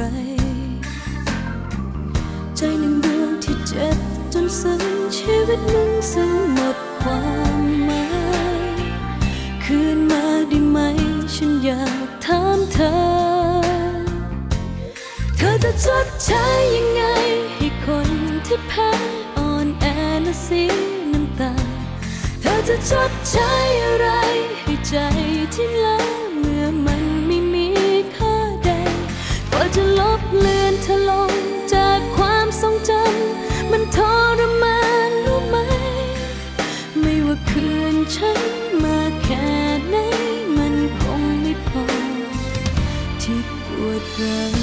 S1: ใจหนึ่งดวงที่เจ็บจนสิ้นชีวิตหนึ่งสิ้นหมดความหมายคืนมาได้ไหมฉันอยากถามเธอเธอจะชดใช้ยังไงให้คนที่แพ้อ่อนแอและเสียน้ำตาเธอจะชดใช้อะไรให้ใจที่ล้าเมื่อมันไม่มีค่าใดกว่าจะลบเลือนเธอลงจากความทรงจำมันทรมานรู้ไหมไม่ว่าคืนฉันมาแค่ไหนมันคงไม่พอที่ปวดร้าว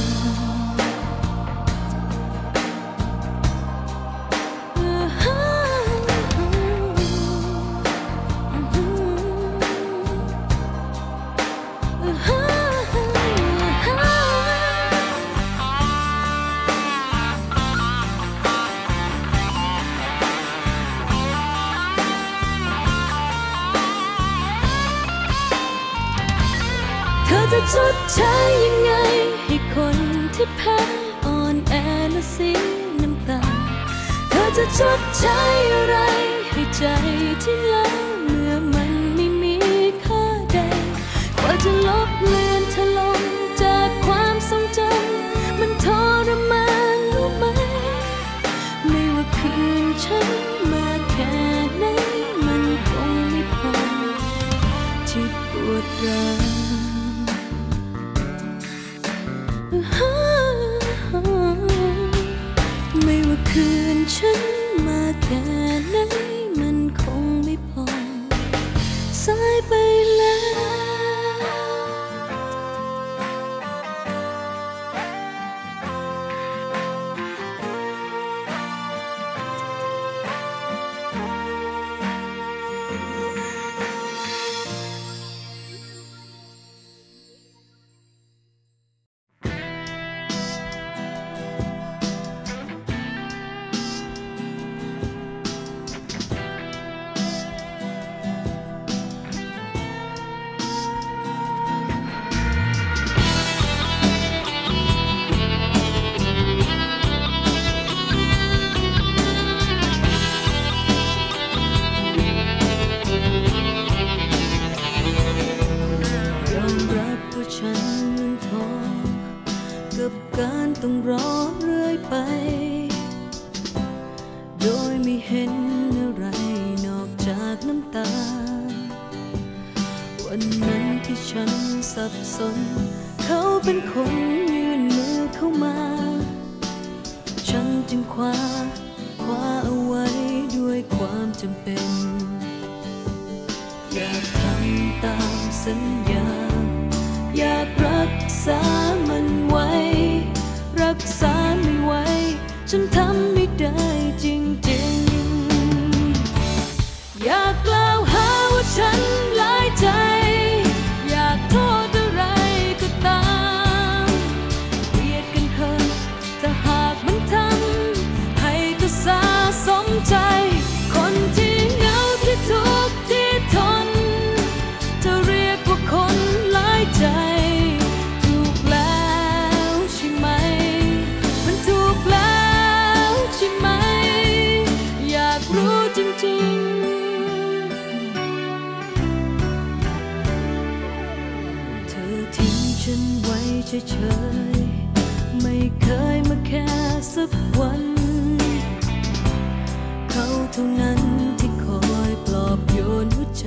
S1: จะชดใช้ยังไงให้คนที่แพ้อ่อนแอและเสียน้ำตาเธอจะชดใช้อะไรให้ใจที่ล้าเมื่อมันไม่มีค่าใดกว่าจะลบเลือนเธอลงจากความทรงจำมันทรมานรู้ไหมไม่ว่าคืนฉันมาแค่ไหนมันคงไม่พอที่ปวดร้าวไม่ว่าคืนฉันมาแค่ไหนมันคงไม่พอสายไปแล้วต้องรอเรื่อยไปโดยไม่เห็นอะไรนอกจากน้ำตาวันนั้นที่ฉันสับสนเขาเป็นคนยื่นมือเข้ามาฉันจึงคว้าคว้าเอาไว้ด้วยความจำเป็นอยากทำตามสัญญาอยากรักษามันไว้รักษาไม่ไหวฉันทำไม่ได้จริงๆอยากกล่าวหาว่าฉันหลายใจอยากโทษอะไรก็ตามเกลียดกันเถอะถ้าหากมันทำให้ก็สะสมใจคนที่เหงาที่ทุกข์ที่ทนจะเรียกว่าคนหลายใจรู้จริงๆเธอทิ้งฉันไว้เฉยๆไม่เคยมาแค่สักวันเขาเท่านั้นที่คอยปลอบโยนหัวใจ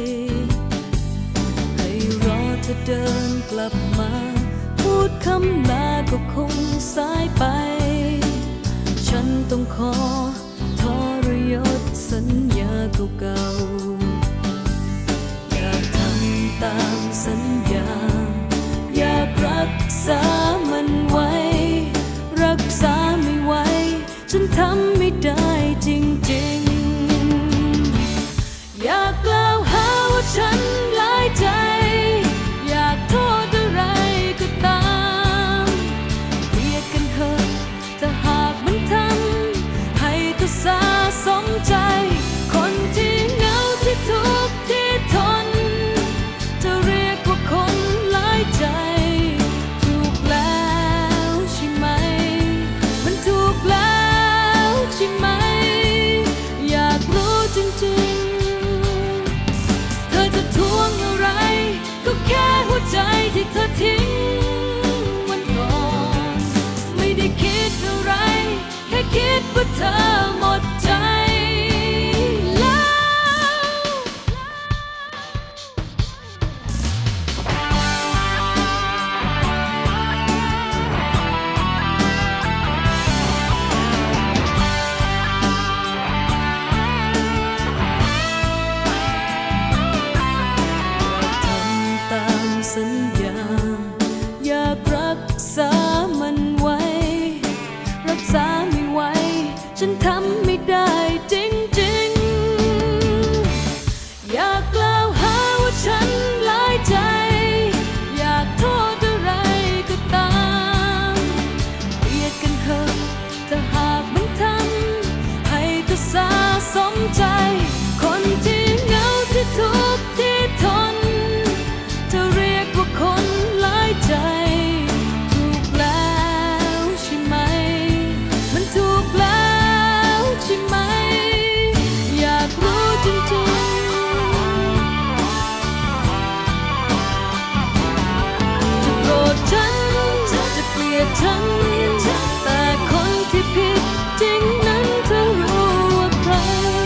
S1: ให้รอเธอเดินกลับมาพูดคำลาก็คงสายไปฉันต้องขอทรยศสัญญาเก่าๆอยากทำตามสัญญาอยากรักษามันไว้รักษาไม่ไหวฉันทำไม่ได้จริงๆอยากกล่าวหาว่าฉันหลายใจอยากโทษอะไรก็ตามธอหมดใจแล้วสัญญาอยากรักษามันไว้รักษาไม่ไหวฉันทำไม่ได้จริงๆอยากกล่าวหาว่าฉันหลายใจอยากโทษอะไรก็ตามเกลียดกันเถอะถ้าหากมันทำให้เธอสะสมใจคนที่เหงาที่ทุกข์ที่ทนคนหลายใจถูกแล้วใช่ไหมมันถูกแล้วใช่ไหมอยากรู้จริงๆจะโกรธฉันจะเกลียดฉันแต่คนที่ผิดจริงนั้นเธอรู้ว่าใคร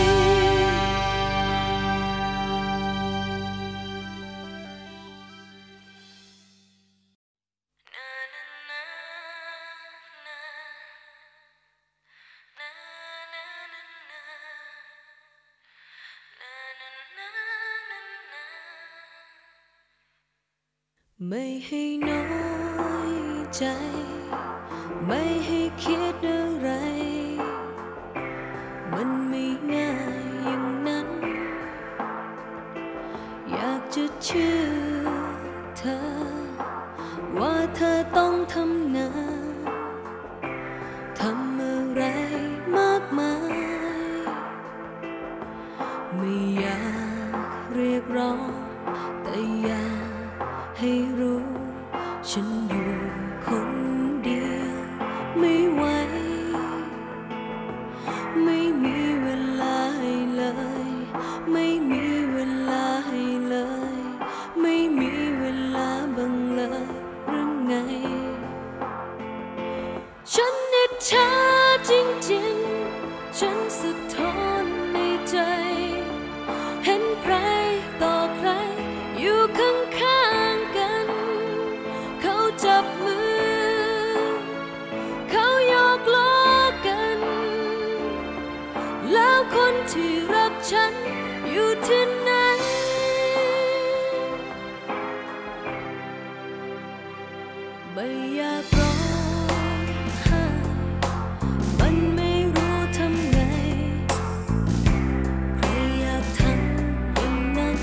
S1: ไม่ให้น้อยใจไม่ให้คิดอะไรมันไม่ง่ายอย่างนั้นอยากจะเชื่อเธอว่าเธอต้องทำงานทำอะไรมากมายไม่อยากเรียกร้องแต่อยากให้รู้ฉันอยู่คนเดียวไม่ไหวไม่มีเวลาให้เลยไม่มีเวลาให้เลยไม่มีเวลาบ้างเลยหรือไงฉันอิจฉาจริงๆฉันสะท้อนในใจเห็นใครต่อใครอยู่ข้างๆกันเขาจับมือเขาหยอกล้อกันแล้วคนที่รักฉันอยู่ที่ไหนไม่อยากร้องไห้มันไม่รู้ทำไงใครอยากทำอย่างนั้น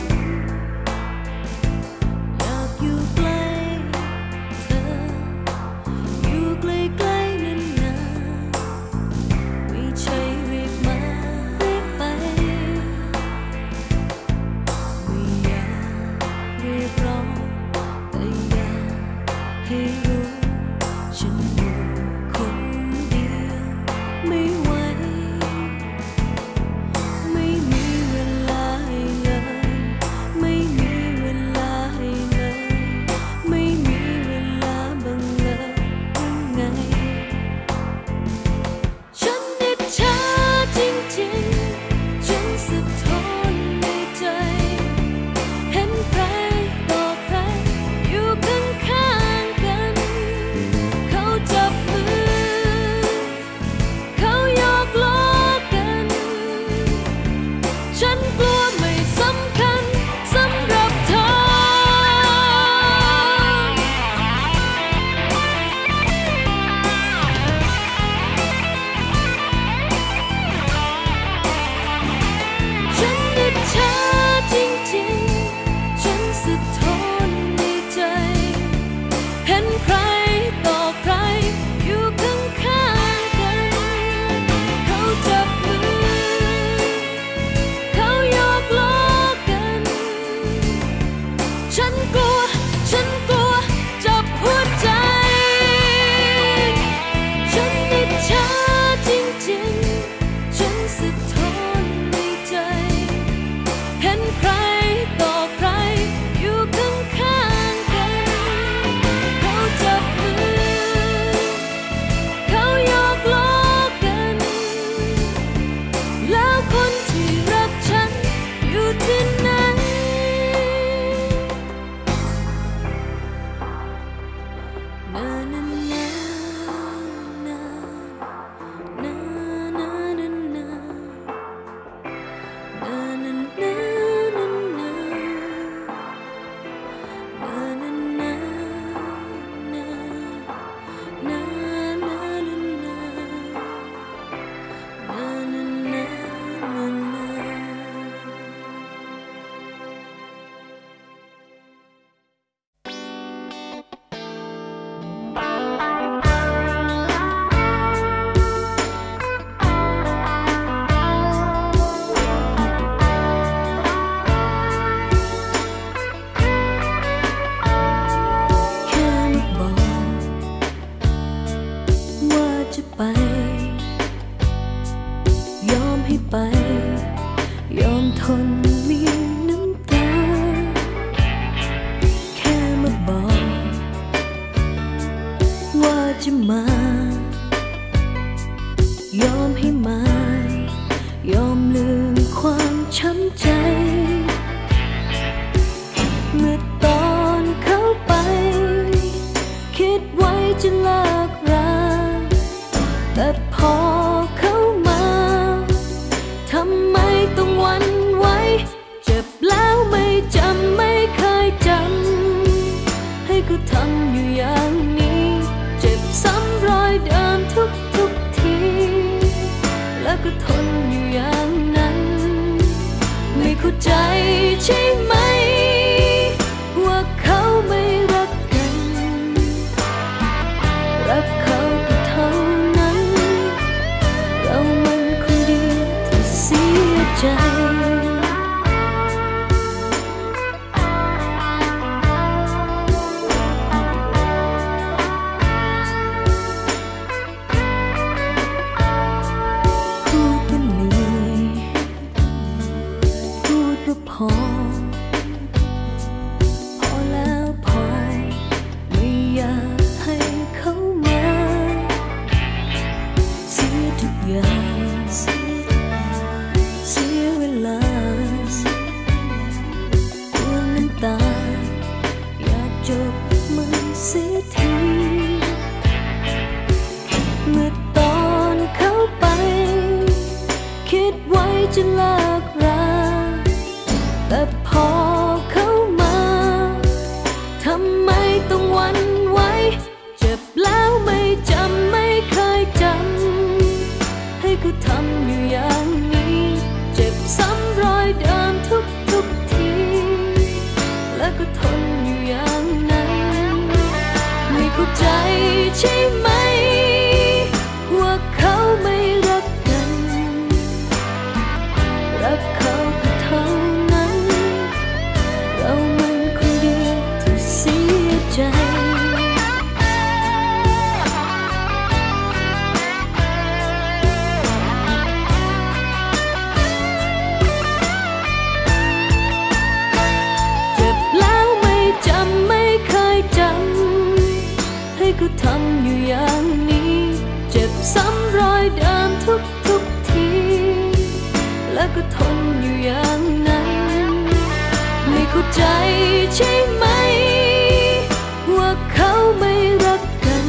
S1: อยากอยู่ใกล้เธออยู่ใกล้ๆนานๆไม่ใช่เรียกมาเรียกไปไม่อยากเรียกร้องแต่อยากให้รู้ฉันอยู่คนเดียวไม่ไหวไม่มีเวลาให้เลยไม่มีเวลาให้เลยไม่มีเวลาบ้างเลยหรือไงฉันอิจฉาจริงๆฉันสะท้อนในใจเห็นใครต่อใครอยู่ข้างๆกันเขาจะจะไปยอมให้ไปยอมทนมีน้ำตาแค่มาบอกว่าจะมายอมให้มายอมลืมความช้ำใจเมื่อตอนเข้าไปคิดไว้จะเลิกราแต่พอเข้ามาทำไมต้องหวั่นไหวเจ็บแล้วไม่จำไม่เคยจำให้กูทำอยู่อย่างนี้เจ็บซ้ำรอยเดิมทุกทุกทีแล้วก็ทนอยู่อย่างนั้นไม่เข้าใจใช่ไหมว่าเขาไม่รักกันรักเขาก็เท่านั้นเรามันคนเดียวที่เสียใจพอพอแล้วพอไม่อยากให้เขามาเสียทุกอย่างเสียเวลาเรื่องน้ำตาอยากจบมันเสียทีเมื่อตอนเข้าไปคิดไว้จะเลิกราแต่พอเข้ามาทำไมต้องหวั่นไหวเจ็บแล้วไม่จำไม่เคยจำให้กูทำอยู่อย่างนี้เจ็บซ้ำรอยเดิมทุกทุกทีแล้วก็ทนอยู่อย่างนั้นไม่เข้าใจใช่ไหมว่าเขาไม่รักกันรักเขาก็เท่าเรามันคนเดียวที่เสียใจเจ็บแล้วไม่จำไม่เคยจำให้กูทำอยู่อย่างนี้เจ็บซ้ำรอยเดิมทุกทุกทีแล้วก็ทนอยู่อย่างนั้นไม่เข้าใจใช่ไหมว่าเขาไม่รักกัน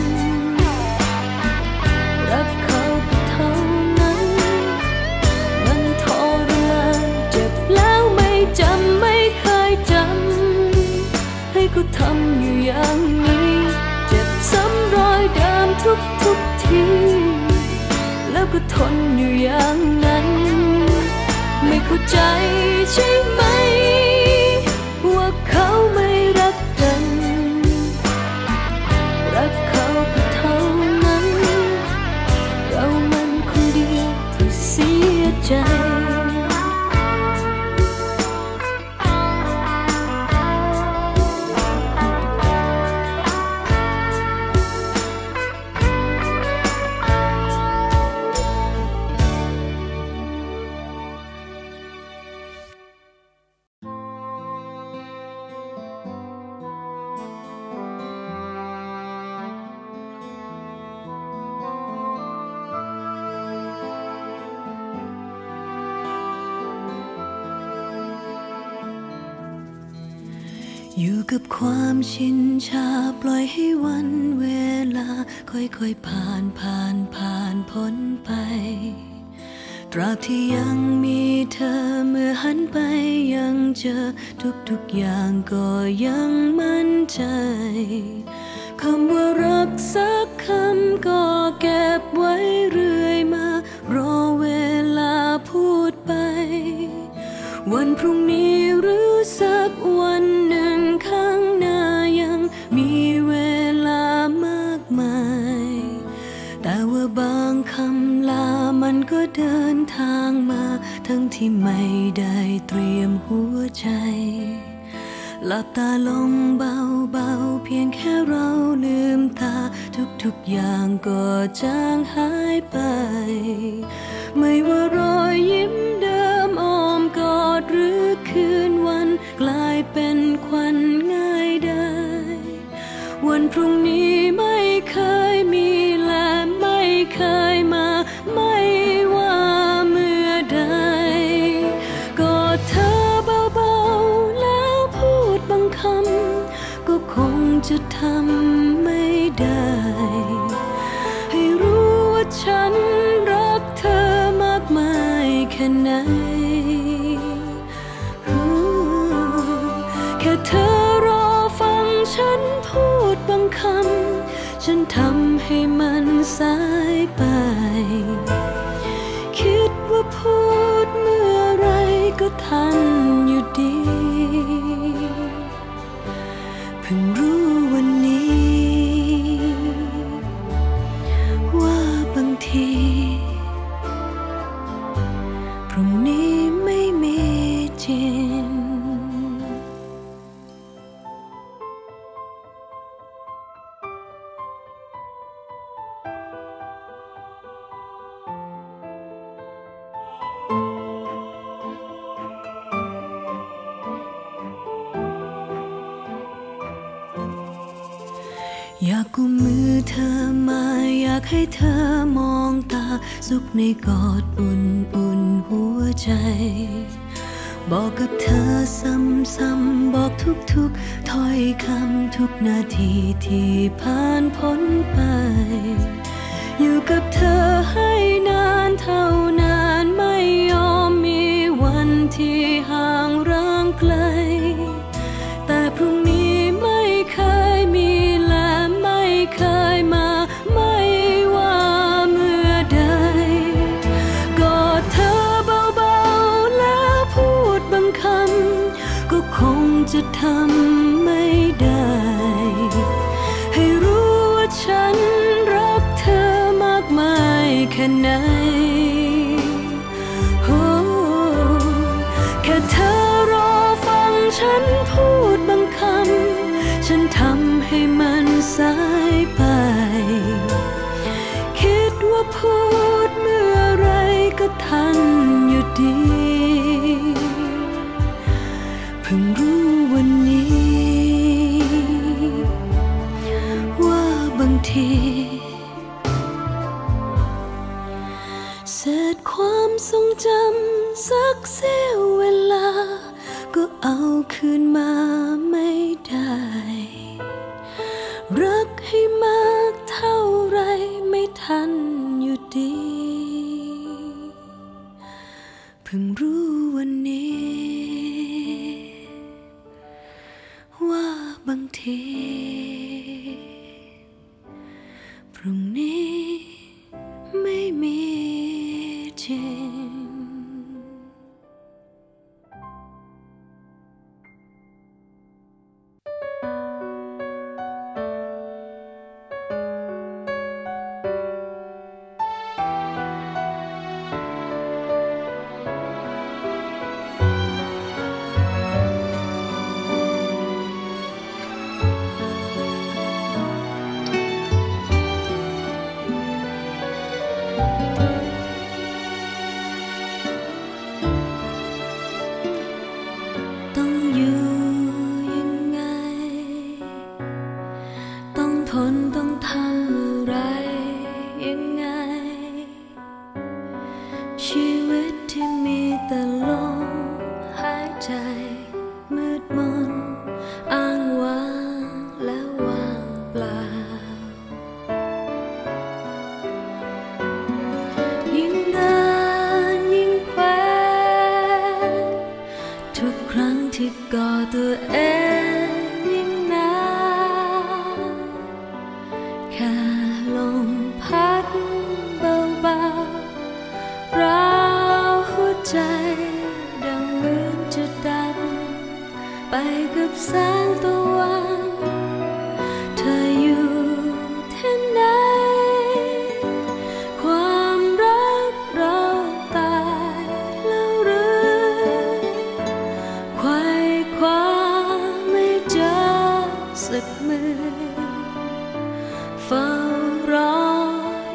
S1: รักเขาก็เท่านั้นมันทรมานเจ็บแล้วไม่จำไม่เคยจำให้กูทำอยู่อย่างนี้เจ็บซ้ำรอยเดิมทุกทุกทีแล้วก็ทนอยู่อย่างนั้นไม่เข้าใจใช่ไหมว่าเขาไม่รักกันรักเขาก็เท่านั้นเรามันคนเดียวที่เสียใจอยู่กับความชินชาปล่อยให้วันเวลาค่อยๆผ่านผ่านผ่านพ้นไปตราบที่ยังมีเธอเมื่อหันไปยังเจอทุกๆอย่างก็ยังมั่นใจคำว่ารักสักคำก็เก็บไว้เรื่อยมารอเวลาพูดไปวันพรุ่งนี้หรือสักวันหนึ่งข้างหน้ายังมีเวลามากมายแต่ว่าบางคำลามันก็เดินทางมาทั้งที่ไม่ได้เตรียมหัวใจหลับตาลงเบาๆเพียงแค่เราลืมตาทุกอย่างก็จางหายไปไม่ว่ารอยยิ้มเดิมอ้อมกอดหรือคืนวันกลายเป็นควันง่ายได้วันพรุ่งนี้ไม่เคยมีและไม่เคยมาไม่ว่าเมื่อใดกอดเธอเบาๆแล้วพูดบางคำก็คงจะทำไม่ได้ให้รู้ว่าฉันรักเธอมากมายแค่ไหนแค่เธอรอฟังฉันพูดบางคำฉันทำให้มันสายไปคิดว่าพูดเมื่อไรก็ทันอยู่ดีเพิ่งรู้วันนี้ว่าบางทีพรุ่งนี้ไม่มีจริงอยากกุมมือเธอมาอยากให้เธอมองตาสุขในกอดอุ่นๆหัวใจบอกกับเธอซ้ำๆบอกทุกๆถ้อยคำทุกนาทีที่ผ่านพ้นไปอยู่กับเธอให้นานเท่านานไม่ยอมมีวันที่ห่างร้างไกลแต่พรุ่งนี้ไม่เคยมีและไม่เคยมาไม่ว่าเมื่อใดกอดเธอเบาๆแล้วพูดบางคำก็คงจะทำไม่ได้ให้รู้ว่าฉันรักเธอมากมายแค่ไหนโอ้แค่เธอรอฟังฉันพูดบางคำฉันทำให้มันสายไปคิดว่าพูดเมื่อไรก็ทันอยู่ดีเพิ่งรู้วันนี้ว่าบางทีเศษความทรงจำสักเสี้ยวเวลาก็เอาคืนมาไม่ได้รักให้มากเท่าไรไม่ทันอยู่ดีเพิ่งรู้วันนี้ว่าบางทีพรุ่งนี้ไม่มีจริงต้องทำอะไรยังไงชีวิตที่มีแต่ลมหายใจมืดมนอ้างว้างและว่างเปล่ายิ่งนานยิ่งแคว้นทุกครั้งที่กอดตัวเองแค่ลมพัดเบาๆราวหัวใจดังเหมือนจะดับไปกับแสงตะวันเธออยู่ที่ไหนความรักเราตายแล้วหรือไขว่คว้าไม่เจอสักมือเฝ้า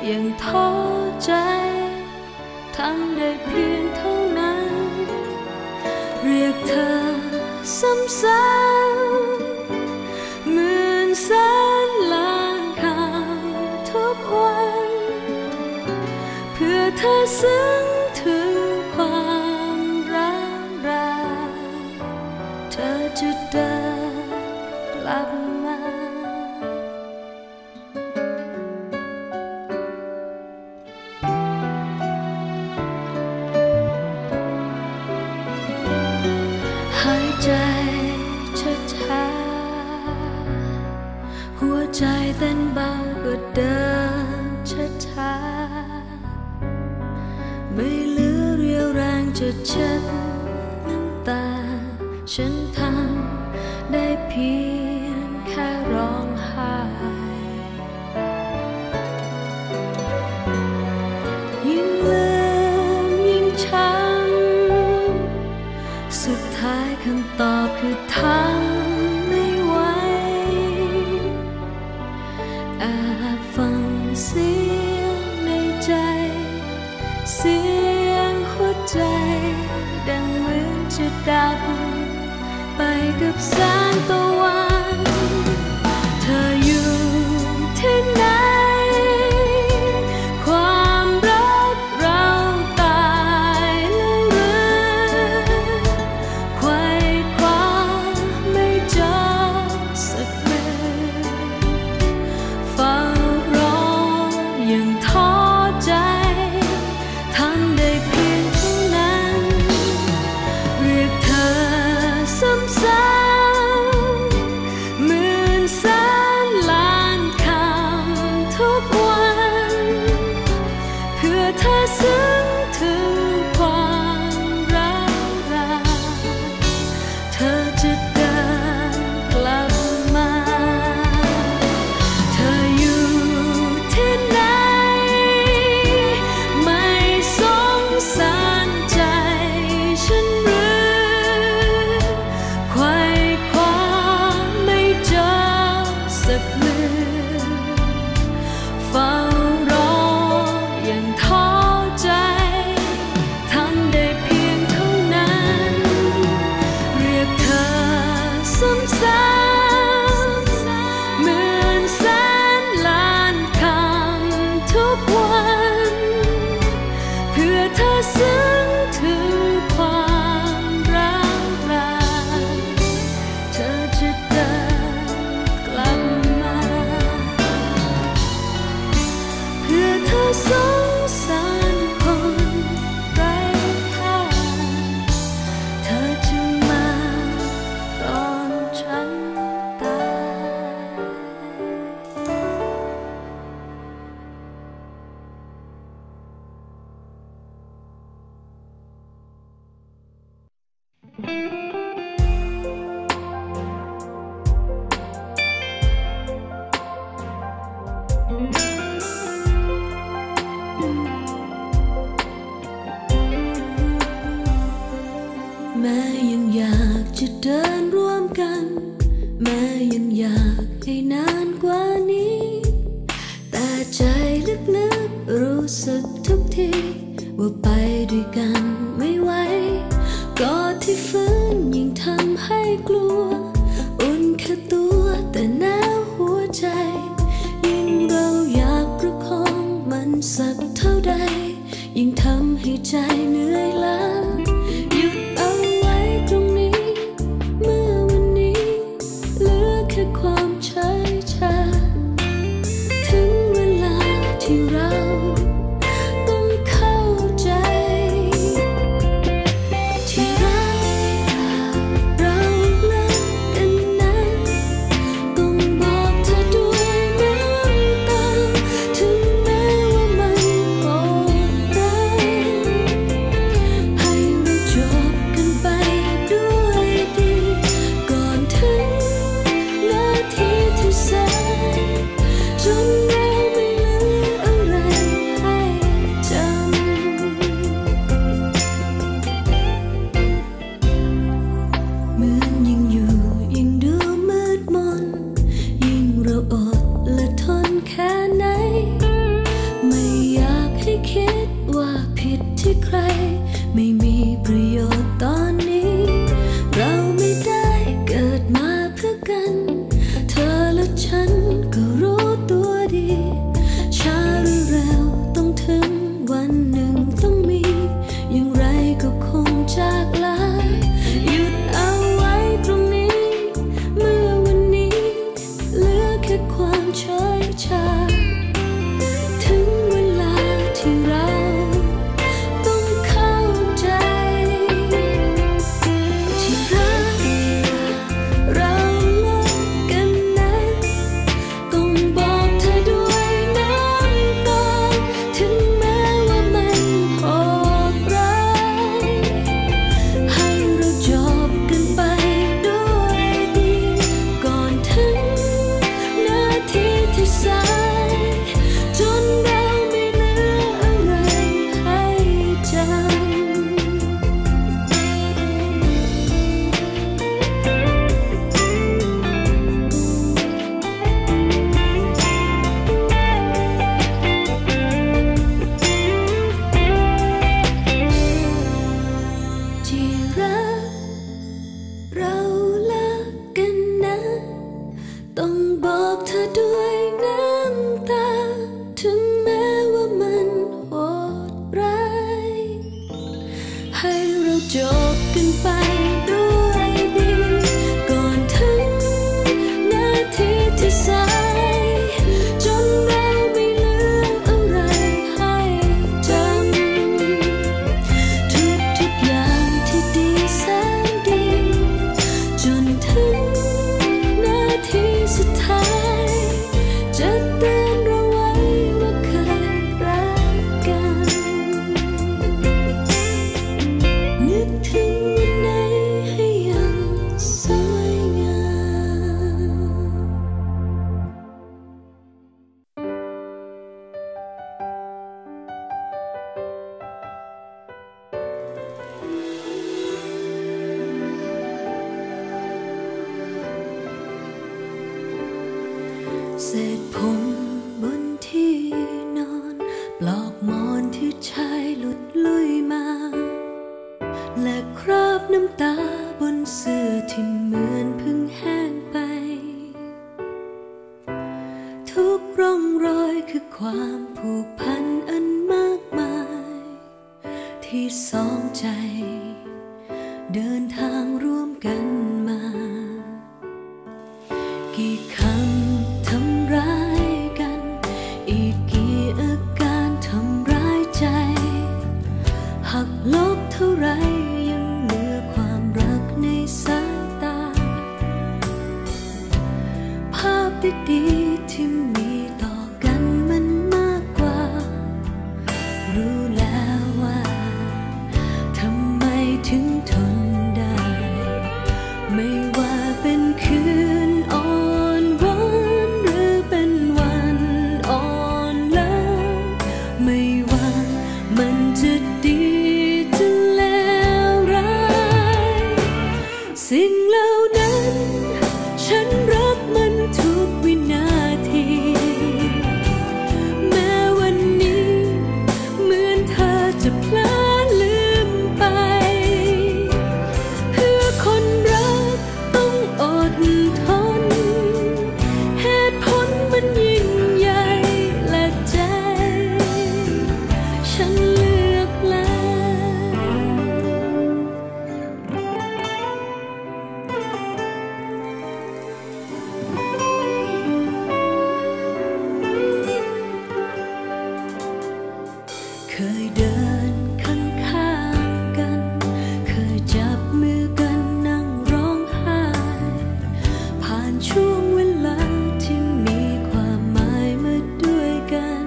S1: ยังท้อใจทำได้เพียงเท่านั้นเรียกเธอซ้ำๆหมื่นแสนล้านคำทุกวันเพื่อเธอซึ้งถึงความรักเราเธอจะเดินกลับมาหายใจช้าๆหัวใจเต้นเบาก็เดินช้าๆไม่เหลือเรี่ยวแรงจะเช็ดน้ำตาฉันทำได้เพียงแค่ร้องไห้ยิ่งลืมยิ่งช้ำสุดท้ายคำตอบคือทำไม่ไหวแอบฟังเสียงในใจเสียงหัวใจดังเหมือนจะดับไปกับแสงตะวันเธออยู่ที่ไหนความรักเราตายแล้วหรือไขว่คว้าไม่เจอสักเมื่อเฝ้ารอยังท้อใจทำได้เพียงเท่านั้นเรียกเธอซ้ำๆหมื่นแสนล้านคำทุกวันเพื่อเธอซึ้งถึงความรักเราเธอจะเดินกลับมาเธออยู่ที่ไหนไม่สงสารใจฉันหรือไขว่คว้าไม่เจอสักเมื่อเฝ้ารอยังท้อใจทำได้เพียงเท่านั้นเรียกเธอซ้ำๆหมื่นแสนล้านคำทุกวันเพื่อเธอซึ้งถึงความรักเราเธอจะเดินกลับมาเพื่อเธอสงสารคนไร้ค่าเธอจะมาก่อนฉันตายแม้ยังอยากจะเดินร่วมกันแม้ยังอยากให้นานกว่านี้แต่ใจลึกๆรู้สึกทุกทีว่าไปด้วยกันไม่ไหวกอดที่ฟื้นยิ่งทำให้กลัวอุ่นแค่ตัวแต่หนาวหัวใจยิ่งเราอยากประคองมันสักเท่าใดยิ่งทำให้ใจเหนื่อยล้าหยุดเอาไว้ตรงนี้เมื่อวันนี้เหลือแค่ความเฉยชาถึงเวลาที่เราต้องใครไม่มีประโยชน์ตอนนี้เราไม่ได้เกิดมาเพื่อกันเธอและฉันก็รู้ตัวดีช้าหรือเร็วต้องถึงวันหนึ่งต้องมีอย่างไรก็คงจากลาหยุดเอาไว้ตรงนี้เมื่อวันนี้เหลือแค่ความเฉยชาถึงเวลาที่เราต้องเข้าใจที่รักเราเลิกกันนะต้องบอกเธอด้วยน้ำตาถึงแม้ว่ามันโหดร้ายให้เราจบกันไปด้วยดีก่อนถึงนาทีที่สายจนเราไม่เหลืออะไรให้จำที่รักเราเลิกกันนะต้องบอกเธอด้วยน้ำตาถึงแม้ว่ามันโหดร้ายให้เราจบกันไปด้วยดีก่อนถึงนาทีที่สายจนเราไม่เหลืออะไรให้จำทุกๆอย่างที่ดีแสนดีจนถึงนาทีสุดท้ายจะเตือนเราไว้ว่าเคยรักกันนึกถึงวันไหนให้ยังสวยงามเศษผมบนที่นอนปลอกหมอนที่ชายหลุดลุ่ยมาและคราบน้ำตาบนเสื้อที่เหมือนเพิ่งแห้งไปทุกร่องรอยคือความผูกพันอันมากมายที่สองใจเดินทางร่วมกันมากี่คำทำร้ายกันอีกกี่อาการทำร้ายใจหักลบเท่าไรยังเหลือความรักในสายตาภาพดีๆที่มีต่อกันมันมากกว่ารู้แล้วว่าทำไมถึงทนได้ไม่ว่าเป็นคืนอ่อนหวานหรือเป็นวันอ่อนล้าไม่ว่ามันจะดีจะแล้วร้ายสิ่งเหล่านั้นฉันรักมันทุกวินาทีแม้วันนี้เหมือนเธอจะพลาดลืมไปเพื่อคนรักต้องอดทนเหตุผลมันยิ่งใหญ่และใจฉันเลือกแล้วเคยเดินข้างๆกันเคยจับมือกันนั่งร้องไห้ผ่านช่วงเวลาที่มีความหมายมาด้วยกัน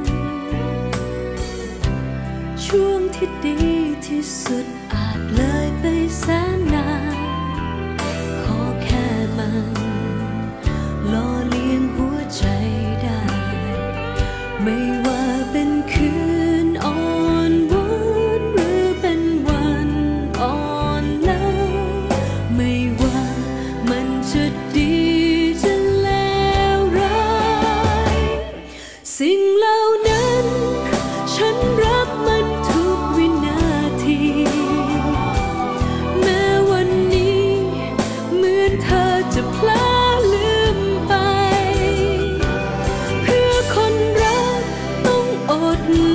S1: ช่วงที่ดีที่สุดอาจเลยไปแสนนานขอแค่มันหล่อเลี้ยงหัวใจได้ ไม่ว่าเป็นคืนอ่อนหวานหรือเป็นวันอ่อนล้าไม่ว่ามันจะดีจะแล้วร้ายสิ่งเหล่านั้นฉันรักมันทุกวินาด